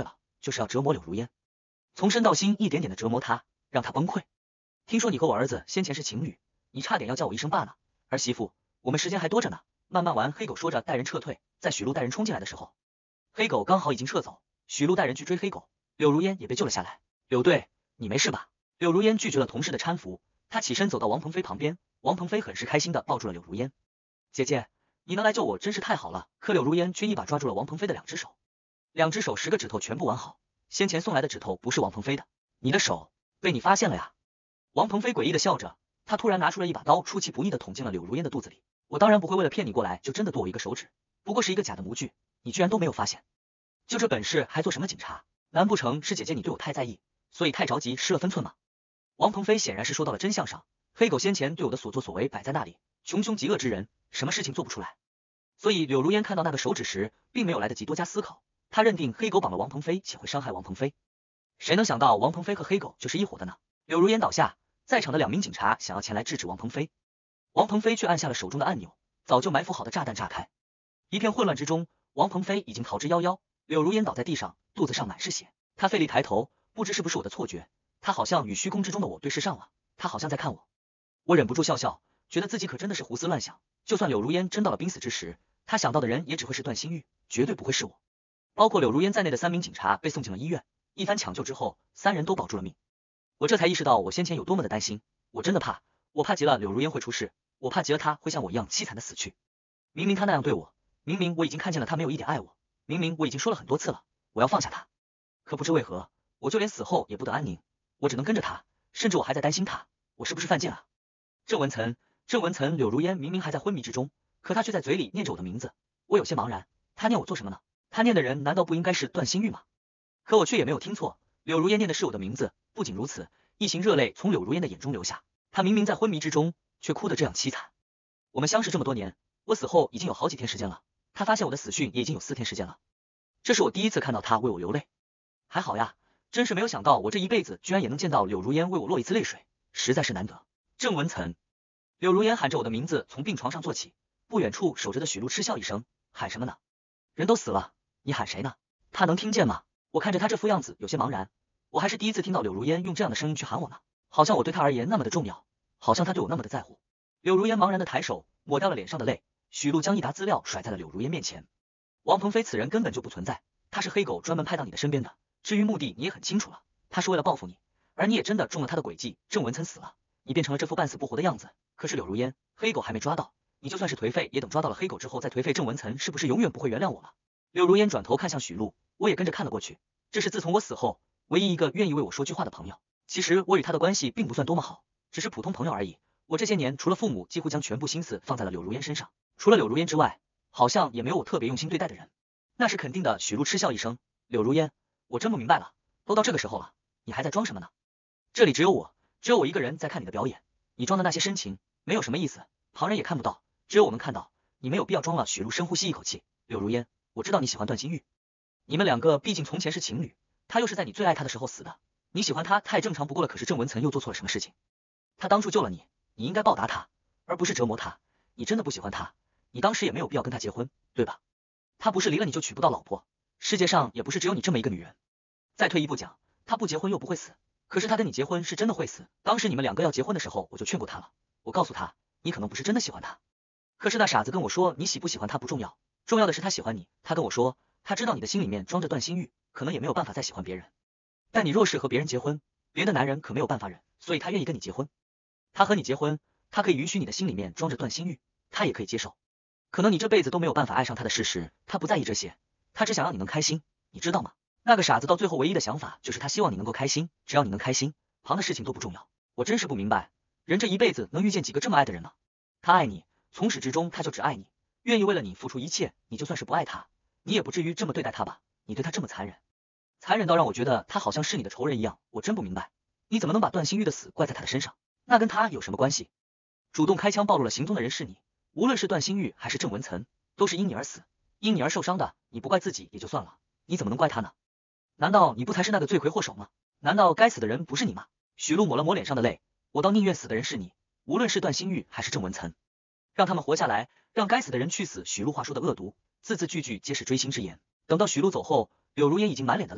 就是要折磨柳如烟，从身到心一点点的折磨她，让她崩溃。听说你和我儿子先前是情侣，你差点要叫我一声爸呢。儿媳妇，我们时间还多着呢，慢慢玩。黑狗说着带人撤退，在许璐带人冲进来的时候，黑狗刚好已经撤走，许璐带人去追黑狗，柳如烟也被救了下来。柳队，你没事吧？柳如烟拒绝了同事的搀扶，她起身走到王鹏飞旁边，王鹏飞很是开心的抱住了柳如烟。姐姐，你能来救我真是太好了。可柳如烟却一把抓住了王鹏飞的2只手，2只手10个指头全部完好，先前送来的指头不是王鹏飞的，你的手被你发现了呀。王鹏飞诡异的笑着，他突然拿出了一把刀，出其不意的捅进了柳如烟的肚子里。我当然不会为了骗你过来就真的剁我一个手指，不过是一个假的模具，你居然都没有发现，就这本事还做什么警察？难不成是姐姐你对我太在意，所以太着急失了分寸吗？王鹏飞显然是说到了真相上，黑狗先前对我的所作所为摆在那里，穷凶极恶之人，什么事情做不出来？所以柳如烟看到那个手指时，并没有来得及多加思考，他认定黑狗绑了王鹏飞且会伤害王鹏飞。谁能想到王鹏飞和黑狗就是一伙的呢？柳如烟倒下，在场的2名警察想要前来制止王鹏飞，王鹏飞却按下了手中的按钮，早就埋伏好的炸弹炸开，一片混乱之中，王鹏飞已经逃之夭夭。柳如烟倒在地上，肚子上满是血，他费力抬头，不知是不是我的错觉，他好像与虚空之中的我对视上了，他好像在看我。我忍不住笑笑，觉得自己可真的是胡思乱想，就算柳如烟真到了濒死之时，他想到的人也只会是段新玉，绝对不会是我。包括柳如烟在内的3名警察被送进了医院，一番抢救之后，3人都保住了命。我这才意识到我先前有多么的担心，我真的怕，我怕极了柳如烟会出事，我怕极了她会像我一样凄惨的死去。明明她那样对我，明明我已经看见了她没有一点爱我，明明我已经说了很多次了，我要放下她，可不知为何，我就连死后也不得安宁，我只能跟着她，甚至我还在担心她，我是不是犯贱啊？郑文岑，柳如烟明明还在昏迷之中，可她却在嘴里念着我的名字，我有些茫然，她念我做什么呢？她念的人难道不应该是段新玉吗？可我却也没有听错，柳如烟念的是我的名字。不仅如此，一行热泪从柳如烟的眼中流下，她明明在昏迷之中，却哭得这样凄惨。我们相识这么多年，我死后已经有好几天时间了，她发现我的死讯也已经有4天时间了，这是我第一次看到她为我流泪。还好呀，真是没有想到我这一辈子居然也能见到柳如烟为我落一次泪水，实在是难得。郑文岑，柳如烟喊着我的名字从病床上坐起，不远处守着的许璐嗤笑一声，喊什么呢？人都死了，你喊谁呢？他能听见吗？我看着他这副样子有些茫然，我还是第一次听到柳如烟用这样的声音去喊我呢，好像我对他而言那么的重要，好像他对我那么的在乎。柳如烟茫然的抬手抹掉了脸上的泪，许璐将一沓资料甩在了柳如烟面前。王鹏飞此人根本就不存在，他是黑狗专门派到你的身边的，至于目的你也很清楚了，他是为了报复你，而你也真的中了他的诡计。郑文岑死了，你变成了这副半死不活的样子，可是柳如烟，黑狗还没抓到，你就算是颓废也等抓到了黑狗之后再颓废。郑文岑是不是永远不会原谅我了？柳如烟转头看向许璐，我也跟着看了过去，这是自从我死后唯一一个愿意为我说句话的朋友。其实我与他的关系并不算多么好，只是普通朋友而已。我这些年除了父母，几乎将全部心思放在了柳如烟身上，除了柳如烟之外，好像也没有我特别用心对待的人。那是肯定的。许璐嗤笑一声，柳如烟，我真不明白了，都到这个时候了，你还在装什么呢？这里只有我一个人在看你的表演，你装的那些深情没有什么意思，旁人也看不到，只有我们看到，你没有必要装了。许璐深呼吸一口气，柳如烟，我知道你喜欢段新玉，你们2个毕竟从前是情侣，他又是在你最爱他的时候死的，你喜欢他太正常不过了。可是郑文岑又做错了什么事情？他当初救了你，你应该报答他，而不是折磨他。你真的不喜欢他，你当时也没有必要跟他结婚，对吧？他不是离了你就娶不到老婆，世界上也不是只有你这么一个女人。再退一步讲，他不结婚又不会死，可是他跟你结婚是真的会死。当时你们2个要结婚的时候，我就劝过他了，我告诉他，你可能不是真的喜欢他。可是那傻子跟我说，你喜不喜欢他不重要，重要的是他喜欢你。他跟我说，他知道你的心里面装着段新玉，可能也没有办法再喜欢别人，但你若是和别人结婚，别的男人可没有办法忍，所以他愿意跟你结婚。他和你结婚，他可以允许你的心里面装着段新玉，他也可以接受。可能你这辈子都没有办法爱上他的事实，他不在意这些，他只想让你能开心，你知道吗？那个傻子到最后唯一的想法就是他希望你能够开心，只要你能开心，旁的事情都不重要。我真是不明白，人这一辈子能遇见几个这么爱的人呢？他爱你，从始至终他就只爱你，愿意为了你付出一切，你就算是不爱他，你也不至于这么对待他吧？你对他这么残忍，残忍到让我觉得他好像是你的仇人一样，我真不明白，你怎么能把段新玉的死怪在他的身上？那跟他有什么关系？主动开枪暴露了行踪的人是你，无论是段新玉还是郑文岑，都是因你而死，因你而受伤的，你不怪自己也就算了，你怎么能怪他呢？难道你不才是那个罪魁祸首吗？难道该死的人不是你吗？许璐抹了抹脸上的泪，我倒宁愿死的人是你，无论是段新玉还是郑文岑，让他们活下来，让该死的人去死。许璐话说的恶毒，字字句句皆是锥心之言。等到许璐走后，柳如烟已经满脸的泪，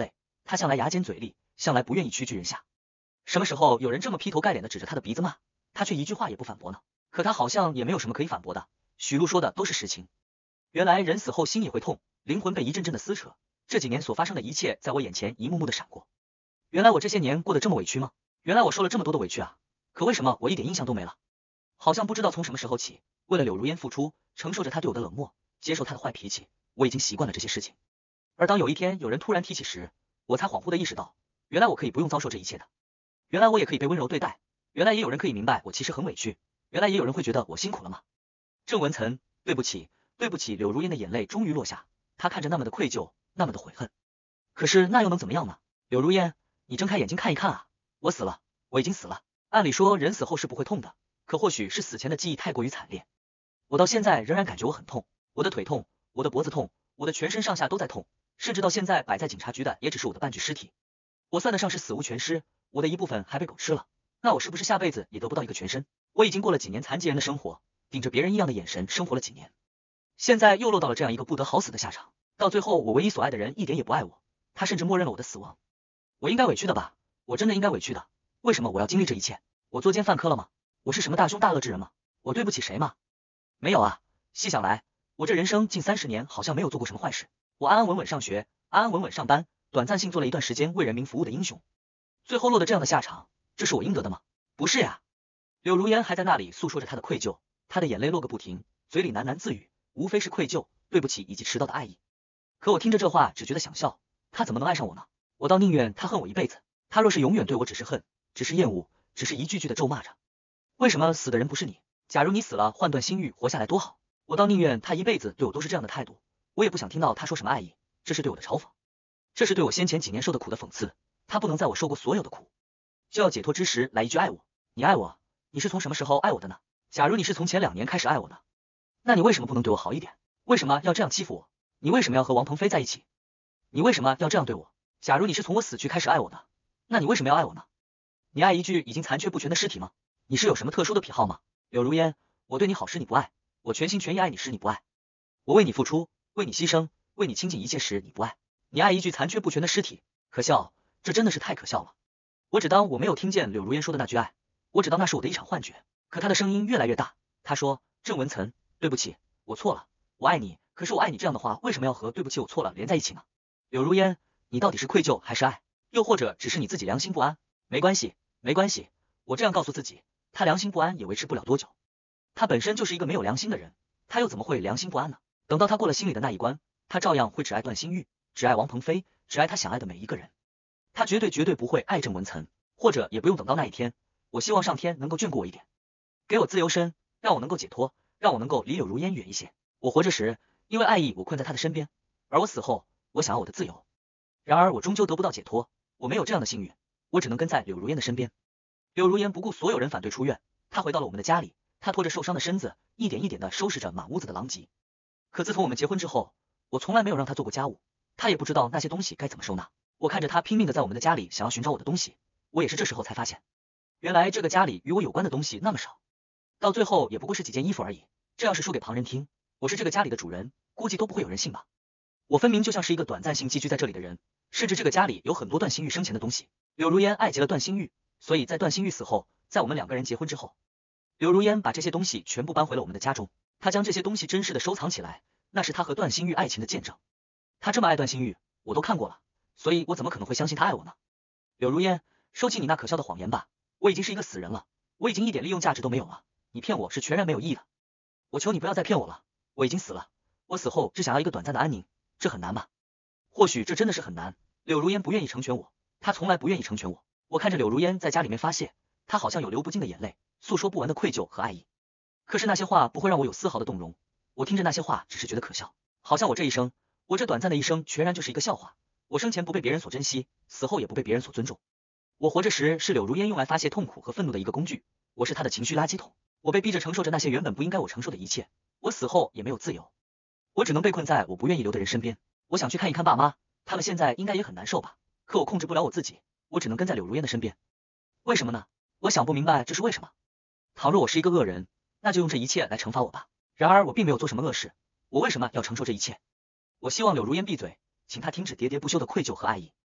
他向来牙尖嘴利，向来不愿意屈居人下。什么时候有人这么劈头盖脸的指着他的鼻子骂，他却一句话也不反驳呢？可他好像也没有什么可以反驳的。许璐说的都是实情。原来人死后心也会痛，灵魂被一阵阵的撕扯。这几年所发生的一切在我眼前一幕幕的闪过。原来我这些年过得这么委屈吗？原来我受了这么多的委屈啊！可为什么我一点印象都没了？好像不知道从什么时候起，为了柳如烟付出，承受着他对我的冷漠，接受他的坏脾气，我已经习惯了这些事情。而当有一天有人突然提起时，我才恍惚的意识到，原来我可以不用遭受这一切的。原来我也可以被温柔对待，原来也有人可以明白我其实很委屈，原来也有人会觉得我辛苦了吗？郑文岑，对不起，对不起。柳如烟的眼泪终于落下，她看着那么的愧疚，那么的悔恨。可是那又能怎么样呢？柳如烟，你睁开眼睛看一看啊，我死了，我已经死了。按理说人死后是不会痛的，可或许是死前的记忆太过于惨烈，我到现在仍然感觉我很痛，我的腿痛，我的脖子痛，我的全身上下都在痛，甚至到现在摆在警察局的也只是我的半具尸体。我算得上是死无全尸，我的一部分还被狗吃了，那我是不是下辈子也得不到一个全身？我已经过了几年残疾人的生活，顶着别人异样的眼神生活了几年，现在又落到了这样一个不得好死的下场。到最后我唯一所爱的人一点也不爱我，他甚至默认了我的死亡。我应该委屈的吧？我真的应该委屈的。为什么我要经历这一切？我作奸犯科了吗？我是什么大凶大恶之人吗？我对不起谁吗？没有啊，细想来，我这人生近30年好像没有做过什么坏事。我安安稳稳上学，安安稳稳上班，短暂性做了一段时间为人民服务的英雄，最后落得这样的下场，这是我应得的吗？不是呀。柳如烟还在那里诉说着她的愧疚，她的眼泪落个不停，嘴里喃喃自语，无非是愧疚、对不起以及迟到的爱意。可我听着这话只觉得想笑，他怎么能爱上我呢？我倒宁愿他恨我一辈子。他若是永远对我只是恨，只是厌恶，只是一句句的咒骂着，为什么死的人不是你？假如你死了换段心玉活下来多好。我倒宁愿他一辈子对我都是这样的态度，我也不想听到他说什么爱意，这是对我的嘲讽，这是对我先前几年受的苦的讽刺。他不能在我受过所有的苦就要解脱之时来一句爱我。你爱我？你是从什么时候爱我的呢？假如你是从前2年开始爱我呢，那你为什么不能对我好一点？为什么要这样欺负我？你为什么要和王鹏飞在一起？你为什么要这样对我？假如你是从我死去开始爱我的，那你为什么要爱我呢？你爱一具已经残缺不全的尸体吗？你是有什么特殊的癖好吗？柳如烟，我对你好时你不爱，我全心全意爱你时你不爱，我为你付出，为你牺牲，为你倾尽一切时你不爱，你爱一具残缺不全的尸体，可笑，这真的是太可笑了。我只当我没有听见柳如烟说的那句爱，我只当那是我的一场幻觉。可他的声音越来越大，他说，郑文岑，对不起，我错了，我爱你，可是我爱你这样的话为什么要和对不起我错了连在一起呢？柳如烟，你到底是愧疚还是爱？又或者只是你自己良心不安？没关系，没关系，我这样告诉自己，他良心不安也维持不了多久。他本身就是一个没有良心的人，他又怎么会良心不安呢？等到他过了心里的那一关，他照样会只爱段心玉，只爱王鹏飞，只爱他想爱的每一个人。他绝对不会爱郑文岑，或者也不用等到那一天。我希望上天能够眷顾我一点，给我自由身，让我能够解脱，让我能够离柳如烟远一些。我活着时，因为爱意我困在他的身边，而我死后，我想要我的自由。然而我终究得不到解脱，我没有这样的幸运，我只能跟在柳如烟的身边。柳如烟不顾所有人反对出院，她回到了我们的家里，她拖着受伤的身子，一点一点的收拾着满屋子的狼藉。可自从我们结婚之后，我从来没有让她做过家务，她也不知道那些东西该怎么收纳。我看着她拼命的在我们的家里想要寻找我的东西，我也是这时候才发现，原来这个家里与我有关的东西那么少，到最后也不过是几件衣服而已。这要是说给旁人听，我是这个家里的主人，估计都不会有人信吧。我分明就像是一个短暂性寄居在这里的人，甚至这个家里有很多段心玉生前的东西。柳如烟爱极了段心玉，所以在段心玉死后，在我们2个人结婚之后，柳如烟把这些东西全部搬回了我们的家中，她将这些东西珍视的收藏起来，那是她和段心玉爱情的见证。她这么爱段心玉，我都看过了，所以我怎么可能会相信她爱我呢？柳如烟，收起你那可笑的谎言吧，我已经是一个死人了，我已经一点利用价值都没有了，你骗我是全然没有意义的。我求你不要再骗我了，我已经死了，我死后只想要一个短暂的安宁，这很难吗？或许这真的是很难。柳如烟不愿意成全我，她从来不愿意成全我。我看着柳如烟在家里面发泄，她好像有流不尽的眼泪，诉说不完的愧疚和爱意。可是那些话不会让我有丝毫的动容，我听着那些话只是觉得可笑，好像我这一生，我这短暂的一生全然就是一个笑话。我生前不被别人所珍惜，死后也不被别人所尊重。我活着时是柳如烟用来发泄痛苦和愤怒的一个工具，我是她的情绪垃圾桶，我被逼着承受着那些原本不应该我承受的一切，我死后也没有自由，我只能被困在我不愿意留的人身边。我想去看一看爸妈，他们现在应该也很难受吧，可我控制不了我自己，我只能跟在柳如烟的身边。为什么呢？我想不明白这是为什么。倘若我是一个恶人，那就用这一切来惩罚我吧。然而我并没有做什么恶事，我为什么要承受这一切？我希望柳如烟闭嘴，请她停止喋喋不休的愧疚和爱意。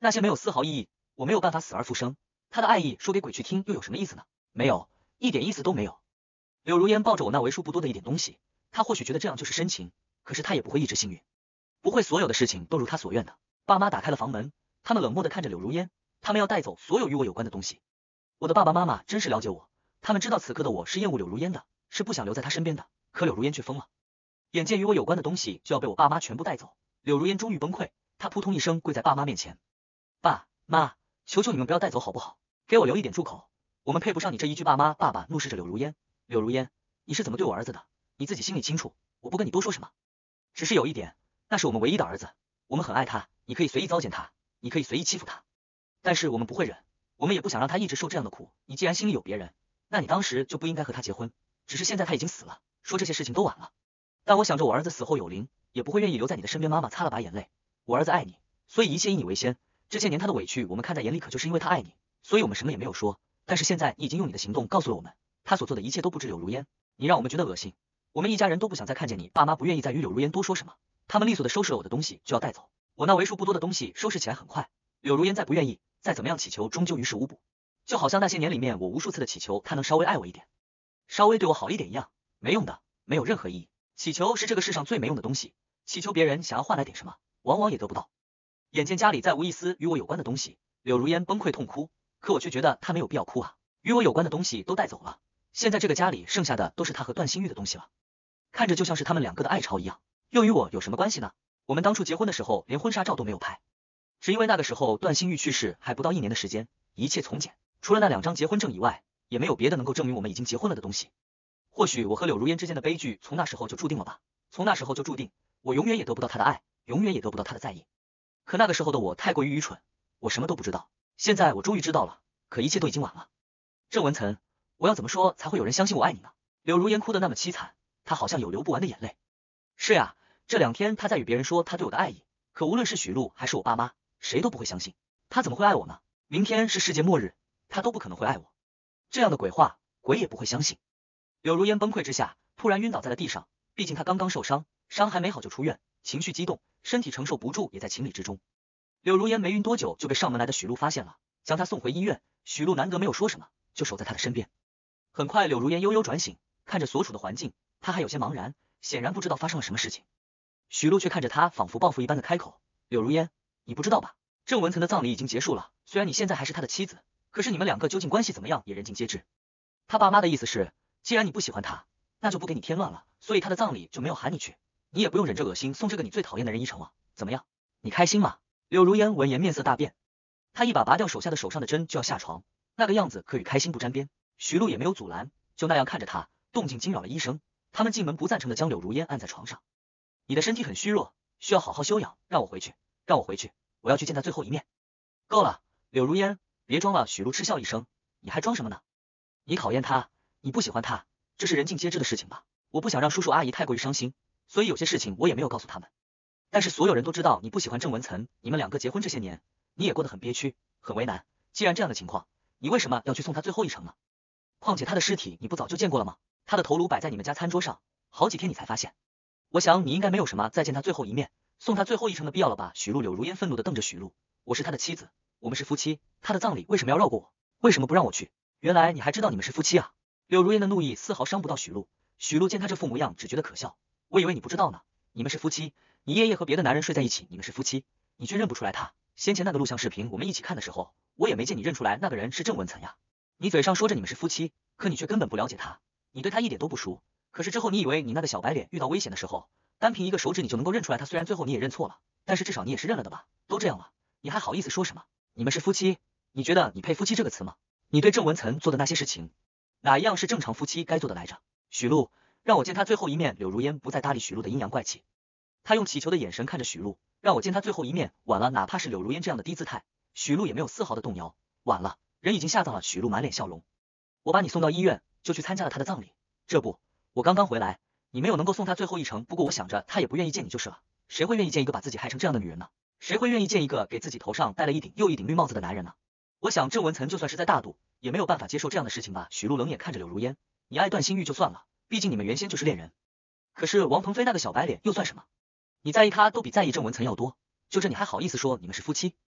那些没有丝毫意义，我没有办法死而复生。他的爱意说给鬼去听又有什么意思呢？没有，一点意思都没有。柳如烟抱着我那为数不多的一点东西，她或许觉得这样就是深情，可是她也不会一直幸运，不会所有的事情都如她所愿的。爸妈打开了房门，他们冷漠地看着柳如烟，他们要带走所有与我有关的东西。我的爸爸妈妈真是了解我，他们知道此刻的我是厌恶柳如烟的，是不想留在她身边的，可柳如烟却疯了。眼见与我有关的东西就要被我爸妈全部带走，柳如烟终于崩溃，她扑通一声跪在爸妈面前，爸妈，求求你们不要带走好不好？给我留一点住口，我们配不上你这一句爸妈。爸爸怒视着柳如烟，柳如烟，你是怎么对我儿子的？你自己心里清楚，我不跟你多说什么。只是有一点，那是我们唯一的儿子，我们很爱他，你可以随意糟践他，你可以随意欺负他，但是我们不会忍，我们也不想让他一直受这样的苦。你既然心里有别人，那你当时就不应该和他结婚，只是现在他已经死了，说这些事情都晚了。但我想着我儿子死后有灵，也不会愿意留在你的身边。妈妈擦了把眼泪，我儿子爱你，所以一切以你为先。这些年他的委屈我们看在眼里，可就是因为他爱你，所以我们什么也没有说。但是现在你已经用你的行动告诉了我们，他所做的一切都不止柳如烟，你让我们觉得恶心，我们一家人都不想再看见你。爸妈不愿意再与柳如烟多说什么，他们利索的收拾了我的东西就要带走。我那为数不多的东西收拾起来很快，柳如烟再不愿意，再怎么样祈求终究于事无补，就好像那些年里面我无数次的祈求他能稍微爱我一点，稍微对我好一点一样，没用的，没有任何意义。祈求是这个世上最没用的东西，祈求别人想要换来点什么，往往也得不到。眼见家里再无一丝与我有关的东西，柳如烟崩溃痛哭，可我却觉得她没有必要哭啊，与我有关的东西都带走了，现在这个家里剩下的都是她和段新玉的东西了，看着就像是他们两个的爱巢一样，又与我有什么关系呢？我们当初结婚的时候连婚纱照都没有拍，只因为那个时候段新玉去世还不到1年的时间，一切从简，除了那2张结婚证以外，也没有别的能够证明我们已经结婚了的东西。或许我和柳如烟之间的悲剧从那时候就注定了吧，从那时候就注定我永远也得不到她的爱，永远也得不到她的在意。可那个时候的我太过于愚蠢，我什么都不知道，现在我终于知道了，可一切都已经晚了。郑文岑，我要怎么说才会有人相信我爱你呢？柳如烟哭得那么凄惨，她好像有流不完的眼泪。是呀，这2天她在与别人说她对我的爱意，可无论是许璐还是我爸妈，谁都不会相信，她怎么会爱我呢？明天是世界末日，她都不可能会爱我，这样的鬼话鬼也不会相信。柳如烟崩溃之下突然晕倒在了地上，毕竟她刚刚受伤，伤还没好就出院，情绪激动，身体承受不住也在情理之中。柳如烟没晕多久就被上门来的许璐发现了，将她送回医院。许璐难得没有说什么，就守在她的身边。很快柳如烟悠悠转醒，看着所处的环境，她还有些茫然，显然不知道发生了什么事情。许璐却看着她，仿佛报复一般的开口，柳如烟，你不知道吧，郑文岑的葬礼已经结束了，虽然你现在还是他的妻子，可是你们2个究竟关系怎么样也人尽皆知。他爸妈的意思是，既然你不喜欢他，那就不给你添乱了，所以他的葬礼就没有喊你去，你也不用忍着恶心送这个你最讨厌的人一程了，怎么样？你开心吗？柳如烟闻言面色大变，她一把拔掉手下的手上的针就要下床，那个样子可与开心不沾边。许璐也没有阻拦，就那样看着她，动静惊扰了医生，他们进门不赞成的将柳如烟按在床上。你的身体很虚弱，需要好好休养，让我回去，让我回去，我要去见他最后一面。够了，柳如烟，别装了。许璐嗤笑一声，你还装什么呢？你讨厌他，你不喜欢他，这是人尽皆知的事情吧？我不想让叔叔阿姨太过于伤心，所以有些事情我也没有告诉他们。但是所有人都知道你不喜欢郑文岑，你们2个结婚这些年，你也过得很憋屈，很为难。既然这样的情况，你为什么要去送他最后一程呢？况且他的尸体你不早就见过了吗？他的头颅摆在你们家餐桌上，好几天你才发现。我想你应该没有什么再见他最后一面，送他最后一程的必要了吧？许璐柳如烟愤怒地瞪着许璐，我是他的妻子，我们是夫妻，他的葬礼为什么要绕过我？为什么不让我去？原来你还知道你们是夫妻啊！柳如烟的怒意丝毫伤不到许璐，许璐见他这副模样只觉得可笑，我以为你不知道呢，你们是夫妻，你爷爷和别的男人睡在一起，你们是夫妻，你却认不出来他。先前那个录像视频我们一起看的时候，我也没见你认出来那个人是郑文岑呀。你嘴上说着你们是夫妻，可你却根本不了解他，你对他一点都不熟。可是之后你以为你那个小白脸遇到危险的时候，单凭一个手指你就能够认出来他，虽然最后你也认错了，但是至少你也是认了的吧？都这样了，你还好意思说什么？你们是夫妻，你觉得你配夫妻这个词吗？你对郑文岑做的那些事情，哪一样是正常夫妻该做的来着？许璐，让我见他最后一面。柳如烟不再搭理许璐的阴阳怪气，他用乞求的眼神看着许璐，让我见他最后一面。晚了，哪怕是柳如烟这样的低姿态，许璐也没有丝毫的动摇。晚了，人已经下葬了。许璐满脸笑容，我把你送到医院，就去参加了他的葬礼。这不，我刚刚回来，你没有能够送他最后一程，不过我想着他也不愿意见你就是了。谁会愿意见一个把自己害成这样的女人呢？谁会愿意见一个给自己头上戴了一顶又一顶绿帽子的男人呢？我想郑文岑就算是在大度，也没有办法接受这样的事情吧。许璐冷眼看着柳如烟，你爱段新玉就算了，毕竟你们原先就是恋人，可是王鹏飞那个小白脸又算什么？你在意他都比在意郑文岑要多，就这你还好意思说你们是夫妻？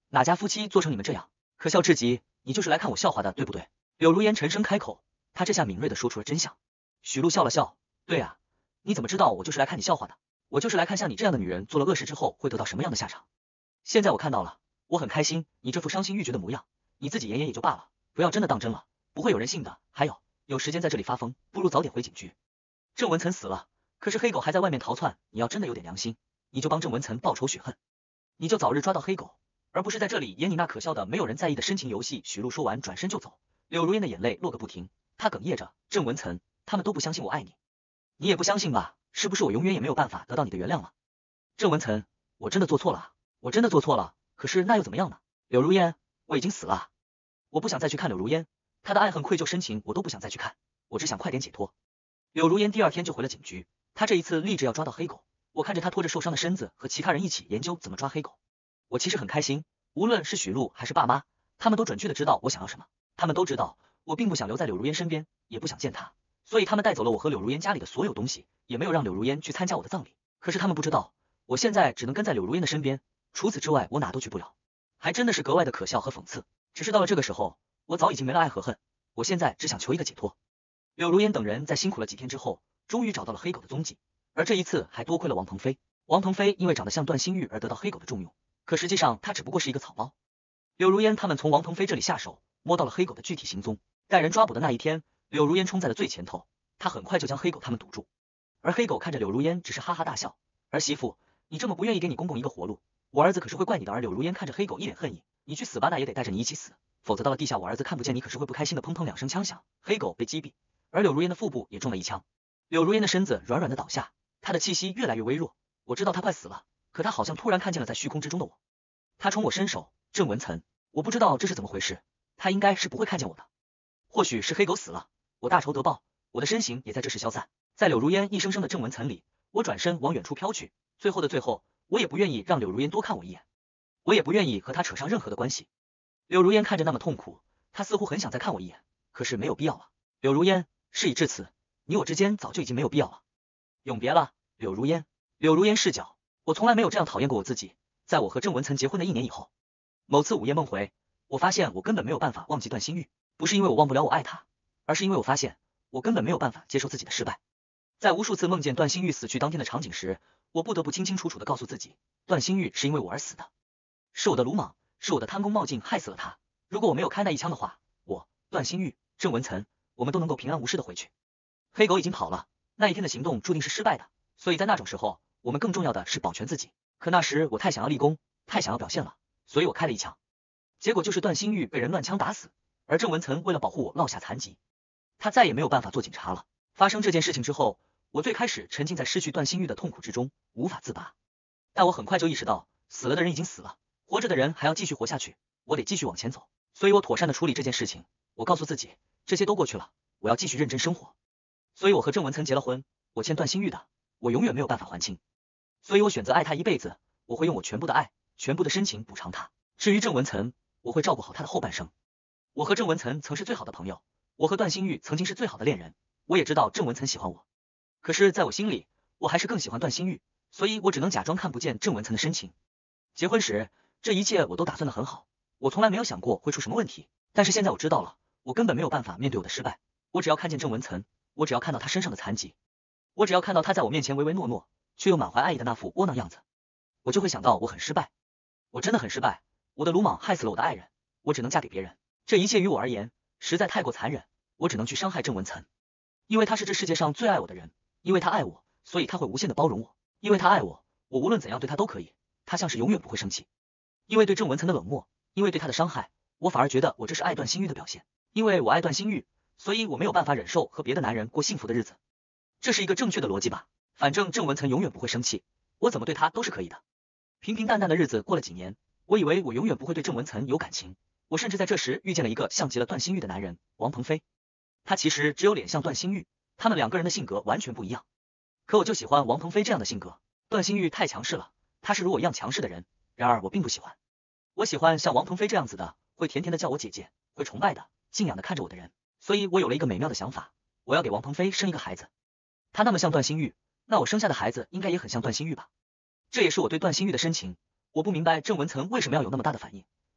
哪家夫妻做成你们这样，可笑至极！你就是来看我笑话的，对不对？柳如烟沉声开口，她这下敏锐地说出了真相。许璐笑了笑，对啊，你怎么知道我就是来看你笑话的？我就是来看像你这样的女人做了恶事之后会得到什么样的下场。现在我看到了，我很开心，你这副伤心欲绝的模样，你自己演演也就罢了，不要真的当真了，不会有人信的。还有时间在这里发疯，不如早点回警局。郑文岑死了，可是黑狗还在外面逃窜，你要真的有点良心，你就帮郑文岑报仇雪恨，你就早日抓到黑狗，而不是在这里演你那可笑的没有人在意的深情游戏。许璐说完转身就走，柳如烟的眼泪落个不停，她哽咽着，郑文岑，他们都不相信我爱你，你也不相信吧？是不是我永远也没有办法得到你的原谅了？郑文岑，我真的做错了啊，我真的做错了，可是那又怎么样呢？柳如烟，我已经死了啊，我不想再去看柳如烟，她的爱恨愧疚深情我都不想再去看，我只想快点解脱。柳如烟第二天就回了警局，她这一次立志要抓到黑狗。我看着她拖着受伤的身子和其他人一起研究怎么抓黑狗，我其实很开心，无论是许璐还是爸妈，他们都准确的知道我想要什么，他们都知道我并不想留在柳如烟身边，也不想见她，所以他们带走了我和柳如烟家里的所有东西，也没有让柳如烟去参加我的葬礼。可是他们不知道，我现在只能跟在柳如烟的身边，除此之外我哪都去不了，还真的是格外的可笑和讽刺。只是到了这个时候，我早已经没了爱和恨，我现在只想求一个解脱。柳如烟等人在辛苦了几天之后，终于找到了黑狗的踪迹，而这一次还多亏了王鹏飞。王鹏飞因为长得像段新玉而得到黑狗的重用，可实际上他只不过是一个草包。柳如烟他们从王鹏飞这里下手，摸到了黑狗的具体行踪。待人抓捕的那一天，柳如烟冲在了最前头，他很快就将黑狗他们堵住。而黑狗看着柳如烟只是哈哈大笑，儿媳妇，你这么不愿意给你公公一个活路，我儿子可是会怪你的。而柳如烟看着黑狗一脸恨意，你去死吧，那也得带着你一起死，否则到了地下我儿子看不见你可是会不开心的。砰砰两声枪响，黑狗被击毙，而柳如烟的腹部也中了一枪。柳如烟的身子软软的倒下，她的气息越来越微弱，我知道她快死了，可她好像突然看见了在虚空之中的我，她冲我伸手，郑文岑，我不知道这是怎么回事，她应该是不会看见我的，或许是黑狗死了，我大仇得报，我的身形也在这时消散。在柳如烟一声声的郑文岑里，我转身往远处飘去，最后的最后，我也不愿意让柳如烟多看我一眼，我也不愿意和她扯上任何的关系。柳如烟看着那么痛苦，她似乎很想再看我一眼，可是没有必要了。柳如烟，事已至此，你我之间早就已经没有必要了，永别了，柳如烟。柳如烟视角，我从来没有这样讨厌过我自己。在我和郑文岑结婚的1年以后，某次午夜梦回，我发现我根本没有办法忘记段新玉，不是因为我忘不了我爱她，而是因为我发现我根本没有办法接受自己的失败。在无数次梦见段新玉死去当天的场景时，我不得不清清楚楚的告诉自己，段新玉是因为我而死的，是我的鲁莽，是我的贪功冒进害死了他。如果我没有开那一枪的话，我、段新玉、郑文岑，我们都能够平安无事的回去。黑狗已经跑了，那一天的行动注定是失败的，所以在那种时候，我们更重要的是保全自己。可那时我太想要立功，太想要表现了，所以我开了一枪，结果就是段新玉被人乱枪打死，而郑文岑为了保护我落下残疾，他再也没有办法做警察了。发生这件事情之后，我最开始沉浸在失去段新玉的痛苦之中，无法自拔。但我很快就意识到，死了的人已经死了，活着的人还要继续活下去，我得继续往前走。所以我妥善的处理这件事情，我告诉自己，这些都过去了，我要继续认真生活。所以我和郑文岑结了婚，我欠段新玉的，我永远没有办法还清。所以我选择爱她一辈子，我会用我全部的爱，全部的深情补偿她。至于郑文岑，我会照顾好她的后半生。我和郑文岑曾是最好的朋友，我和段新玉曾经是最好的恋人，我也知道郑文岑喜欢我，可是在我心里，我还是更喜欢段新玉，所以我只能假装看不见郑文岑的深情。结婚时，这一切我都打算的很好，我从来没有想过会出什么问题，但是现在我知道了，我根本没有办法面对我的失败。我只要看见郑文岑，我只要看到他身上的残疾，我只要看到他在我面前唯唯诺诺却又满怀爱意的那副窝囊样子，我就会想到我很失败，我真的很失败，我的鲁莽害死了我的爱人，我只能嫁给别人，这一切于我而言实在太过残忍，我只能去伤害郑文岑，因为他是这世界上最爱我的人，因为他爱我，所以他会无限的包容我，因为他爱我，我无论怎样对他都可以，他像是永远不会生气。因为对郑文岑的冷漠，因为对他的伤害，我反而觉得我这是爱段新玉的表现，因为我爱段新玉，所以我没有办法忍受和别的男人过幸福的日子。这是一个正确的逻辑吧？反正郑文岑永远不会生气，我怎么对他都是可以的。平平淡淡的日子过了几年，我以为我永远不会对郑文岑有感情，我甚至在这时遇见了一个像极了段新玉的男人，王鹏飞。他其实只有脸像段新玉，他们两个人的性格完全不一样。可我就喜欢王鹏飞这样的性格，段新玉太强势了，他是如我一样强势的人，然而我并不喜欢。我喜欢像王鹏飞这样子的，会甜甜的叫我姐姐，会崇拜的、敬仰的看着我的人。所以我有了一个美妙的想法，我要给王鹏飞生一个孩子。他那么像段新玉，那我生下的孩子应该也很像段新玉吧？这也是我对段新玉的深情。我不明白郑文岑为什么要有那么大的反应，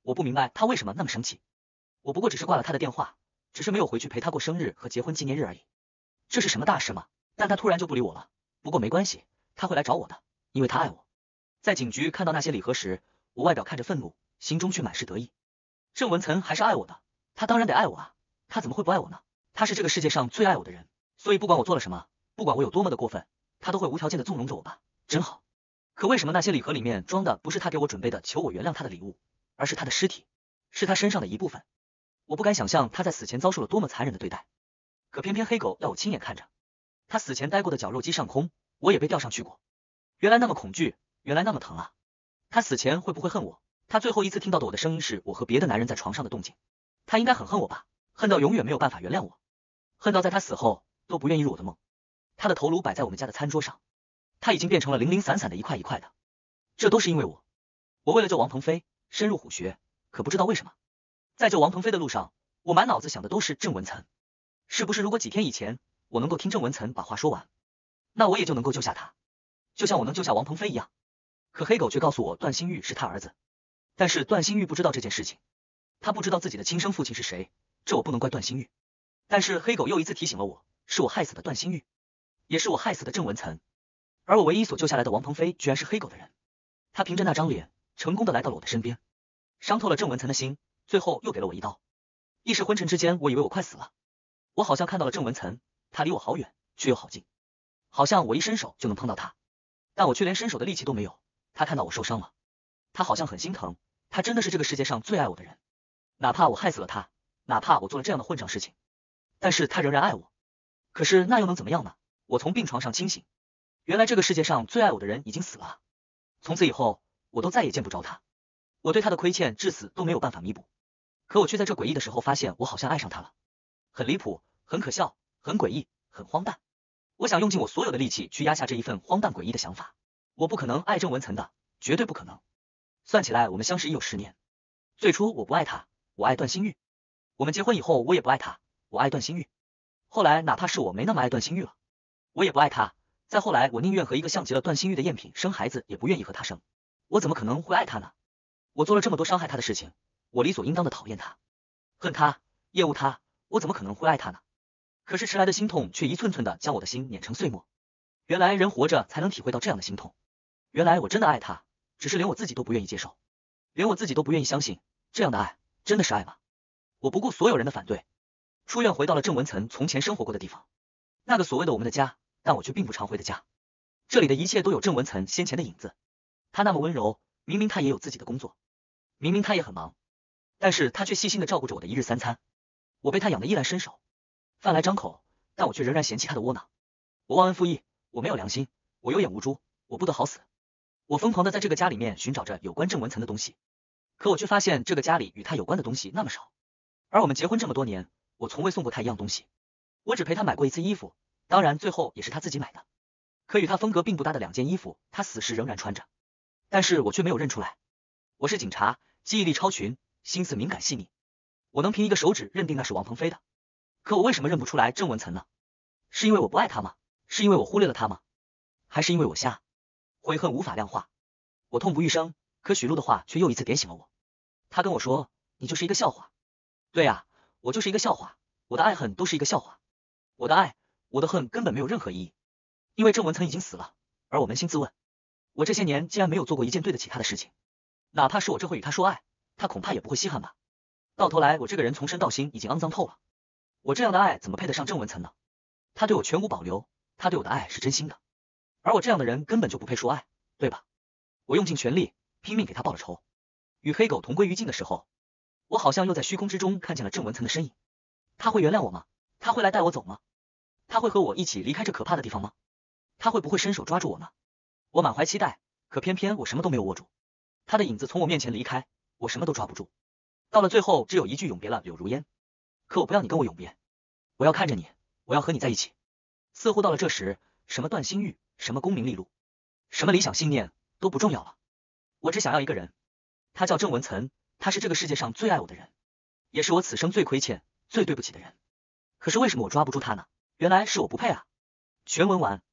我不明白他为什么那么生气。我不过只是挂了他的电话，只是没有回去陪他过生日和结婚纪念日而已。这是什么大事吗？但他突然就不理我了。不过没关系，他会来找我的，因为他爱我。在警局看到那些礼盒时，我外表看着愤怒，心中却满是得意。郑文岑还是爱我的，他当然得爱我啊，他怎么会不爱我呢？他是这个世界上最爱我的人，所以不管我做了什么，不管我有多么的过分，他都会无条件的纵容着我吧，真好。可为什么那些礼盒里面装的不是他给我准备的求我原谅他的礼物，而是他的尸体，是他身上的一部分？我不敢想象他在死前遭受了多么残忍的对待，可偏偏黑狗要我亲眼看着。他死前待过的绞肉机上空，我也被吊上去过。原来那么恐惧，原来那么疼啊！他死前会不会恨我？他最后一次听到的我的声音是我和别的男人在床上的动静。他应该很恨我吧，恨到永远没有办法原谅我，恨到在他死后都不愿意入我的梦。他的头颅摆在我们家的餐桌上，他已经变成了零零散散的一块一块的。这都是因为我。我为了救王鹏飞深入虎穴，可不知道为什么，在救王鹏飞的路上，我满脑子想的都是郑文岑。是不是如果几天以前我能够听郑文岑把话说完，那我也就能够救下他，就像我能救下王鹏飞一样。可黑狗却告诉我段新玉是他儿子，但是段新玉不知道这件事情，他不知道自己的亲生父亲是谁，这我不能怪段新玉。但是黑狗又一次提醒了我，是我害死的段新玉，也是我害死的郑文岑，而我唯一所救下来的王鹏飞居然是黑狗的人。他凭着那张脸成功的来到了我的身边，伤透了郑文岑的心，最后又给了我一刀。一时昏沉之间，我以为我快死了，我好像看到了郑文岑，他离我好远却又好近，好像我一伸手就能碰到他，但我却连伸手的力气都没有。他看到我受伤了，他好像很心疼，他真的是这个世界上最爱我的人，哪怕我害死了他，哪怕我做了这样的混账事情，但是他仍然爱我。可是那又能怎么样呢？我从病床上清醒，原来这个世界上最爱我的人已经死了，从此以后我都再也见不着他，我对他的亏欠至死都没有办法弥补。可我却在这诡异的时候发现我好像爱上他了，很离谱，很可笑，很诡异，很荒诞。我想用尽我所有的力气去压下这一份荒诞诡异的想法。我不可能爱郑文岑的，绝对不可能。算起来我们相识已有10年，最初我不爱他，我爱段新玉。我们结婚以后我也不爱他，我爱段新玉。后来哪怕是我没那么爱段新玉了，我也不爱他。再后来我宁愿和一个像极了段新玉的赝品生孩子，也不愿意和他生。我怎么可能会爱他呢？我做了这么多伤害他的事情，我理所应当的讨厌他，恨他，厌恶他，我怎么可能会爱他呢？可是迟来的心痛却一寸寸的将我的心碾成碎末。原来人活着才能体会到这样的心痛，原来我真的爱他，只是连我自己都不愿意接受，连我自己都不愿意相信，这样的爱真的是爱吗？我不顾所有人的反对，出院回到了郑文岑从前生活过的地方，那个所谓的我们的家，但我却并不常回的家。这里的一切都有郑文岑先前的影子，他那么温柔，明明他也有自己的工作，明明他也很忙，但是他却细心的照顾着我的一日三餐，我被他养得衣来伸手，饭来张口，但我却仍然嫌弃他的窝囊。我忘恩负义，我没有良心，我有眼无珠，我不得好死。我疯狂的在这个家里面寻找着有关郑文岑的东西，可我却发现这个家里与他有关的东西那么少。而我们结婚这么多年，我从未送过他一样东西，我只陪他买过一次衣服，当然最后也是他自己买的。可与他风格并不搭的2件衣服，他死时仍然穿着，但是我却没有认出来。我是警察，记忆力超群，心思敏感细腻，我能凭一个手指认定那是王鹏飞的。可我为什么认不出来郑文岑呢？是因为我不爱他吗？是因为我忽略了他吗？还是因为我瞎？悔恨无法量化，我痛不欲生。可许璐的话却又一次点醒了我。他跟我说，你就是一个笑话。对啊，我就是一个笑话，我的爱恨都是一个笑话。我的爱，我的恨根本没有任何意义，因为郑文岑已经死了。而我扪心自问，我这些年竟然没有做过一件对得起他的事情，哪怕是我这会与他说爱，他恐怕也不会稀罕吧。到头来我这个人从身到心已经肮脏透了，我这样的爱怎么配得上郑文岑呢？他对我全无保留，他对我的爱是真心的，而我这样的人根本就不配说爱，对吧？我用尽全力拼命给他报了仇，与黑狗同归于尽的时候，我好像又在虚空之中看见了郑文岑的身影。他会原谅我吗？他会来带我走吗？他会和我一起离开这可怕的地方吗？他会不会伸手抓住我呢？我满怀期待，可偏偏我什么都没有握住。他的影子从我面前离开，我什么都抓不住。到了最后只有一句永别了柳如烟。可我不要你跟我永别，我要看着你，我要和你在一起。似乎到了这时，什么段新玉，什么功名利禄，什么理想信念都不重要了，我只想要一个人，他叫郑文岑，他是这个世界上最爱我的人，也是我此生最亏欠最对不起的人。可是为什么我抓不住他呢？原来是我不配啊。全文完。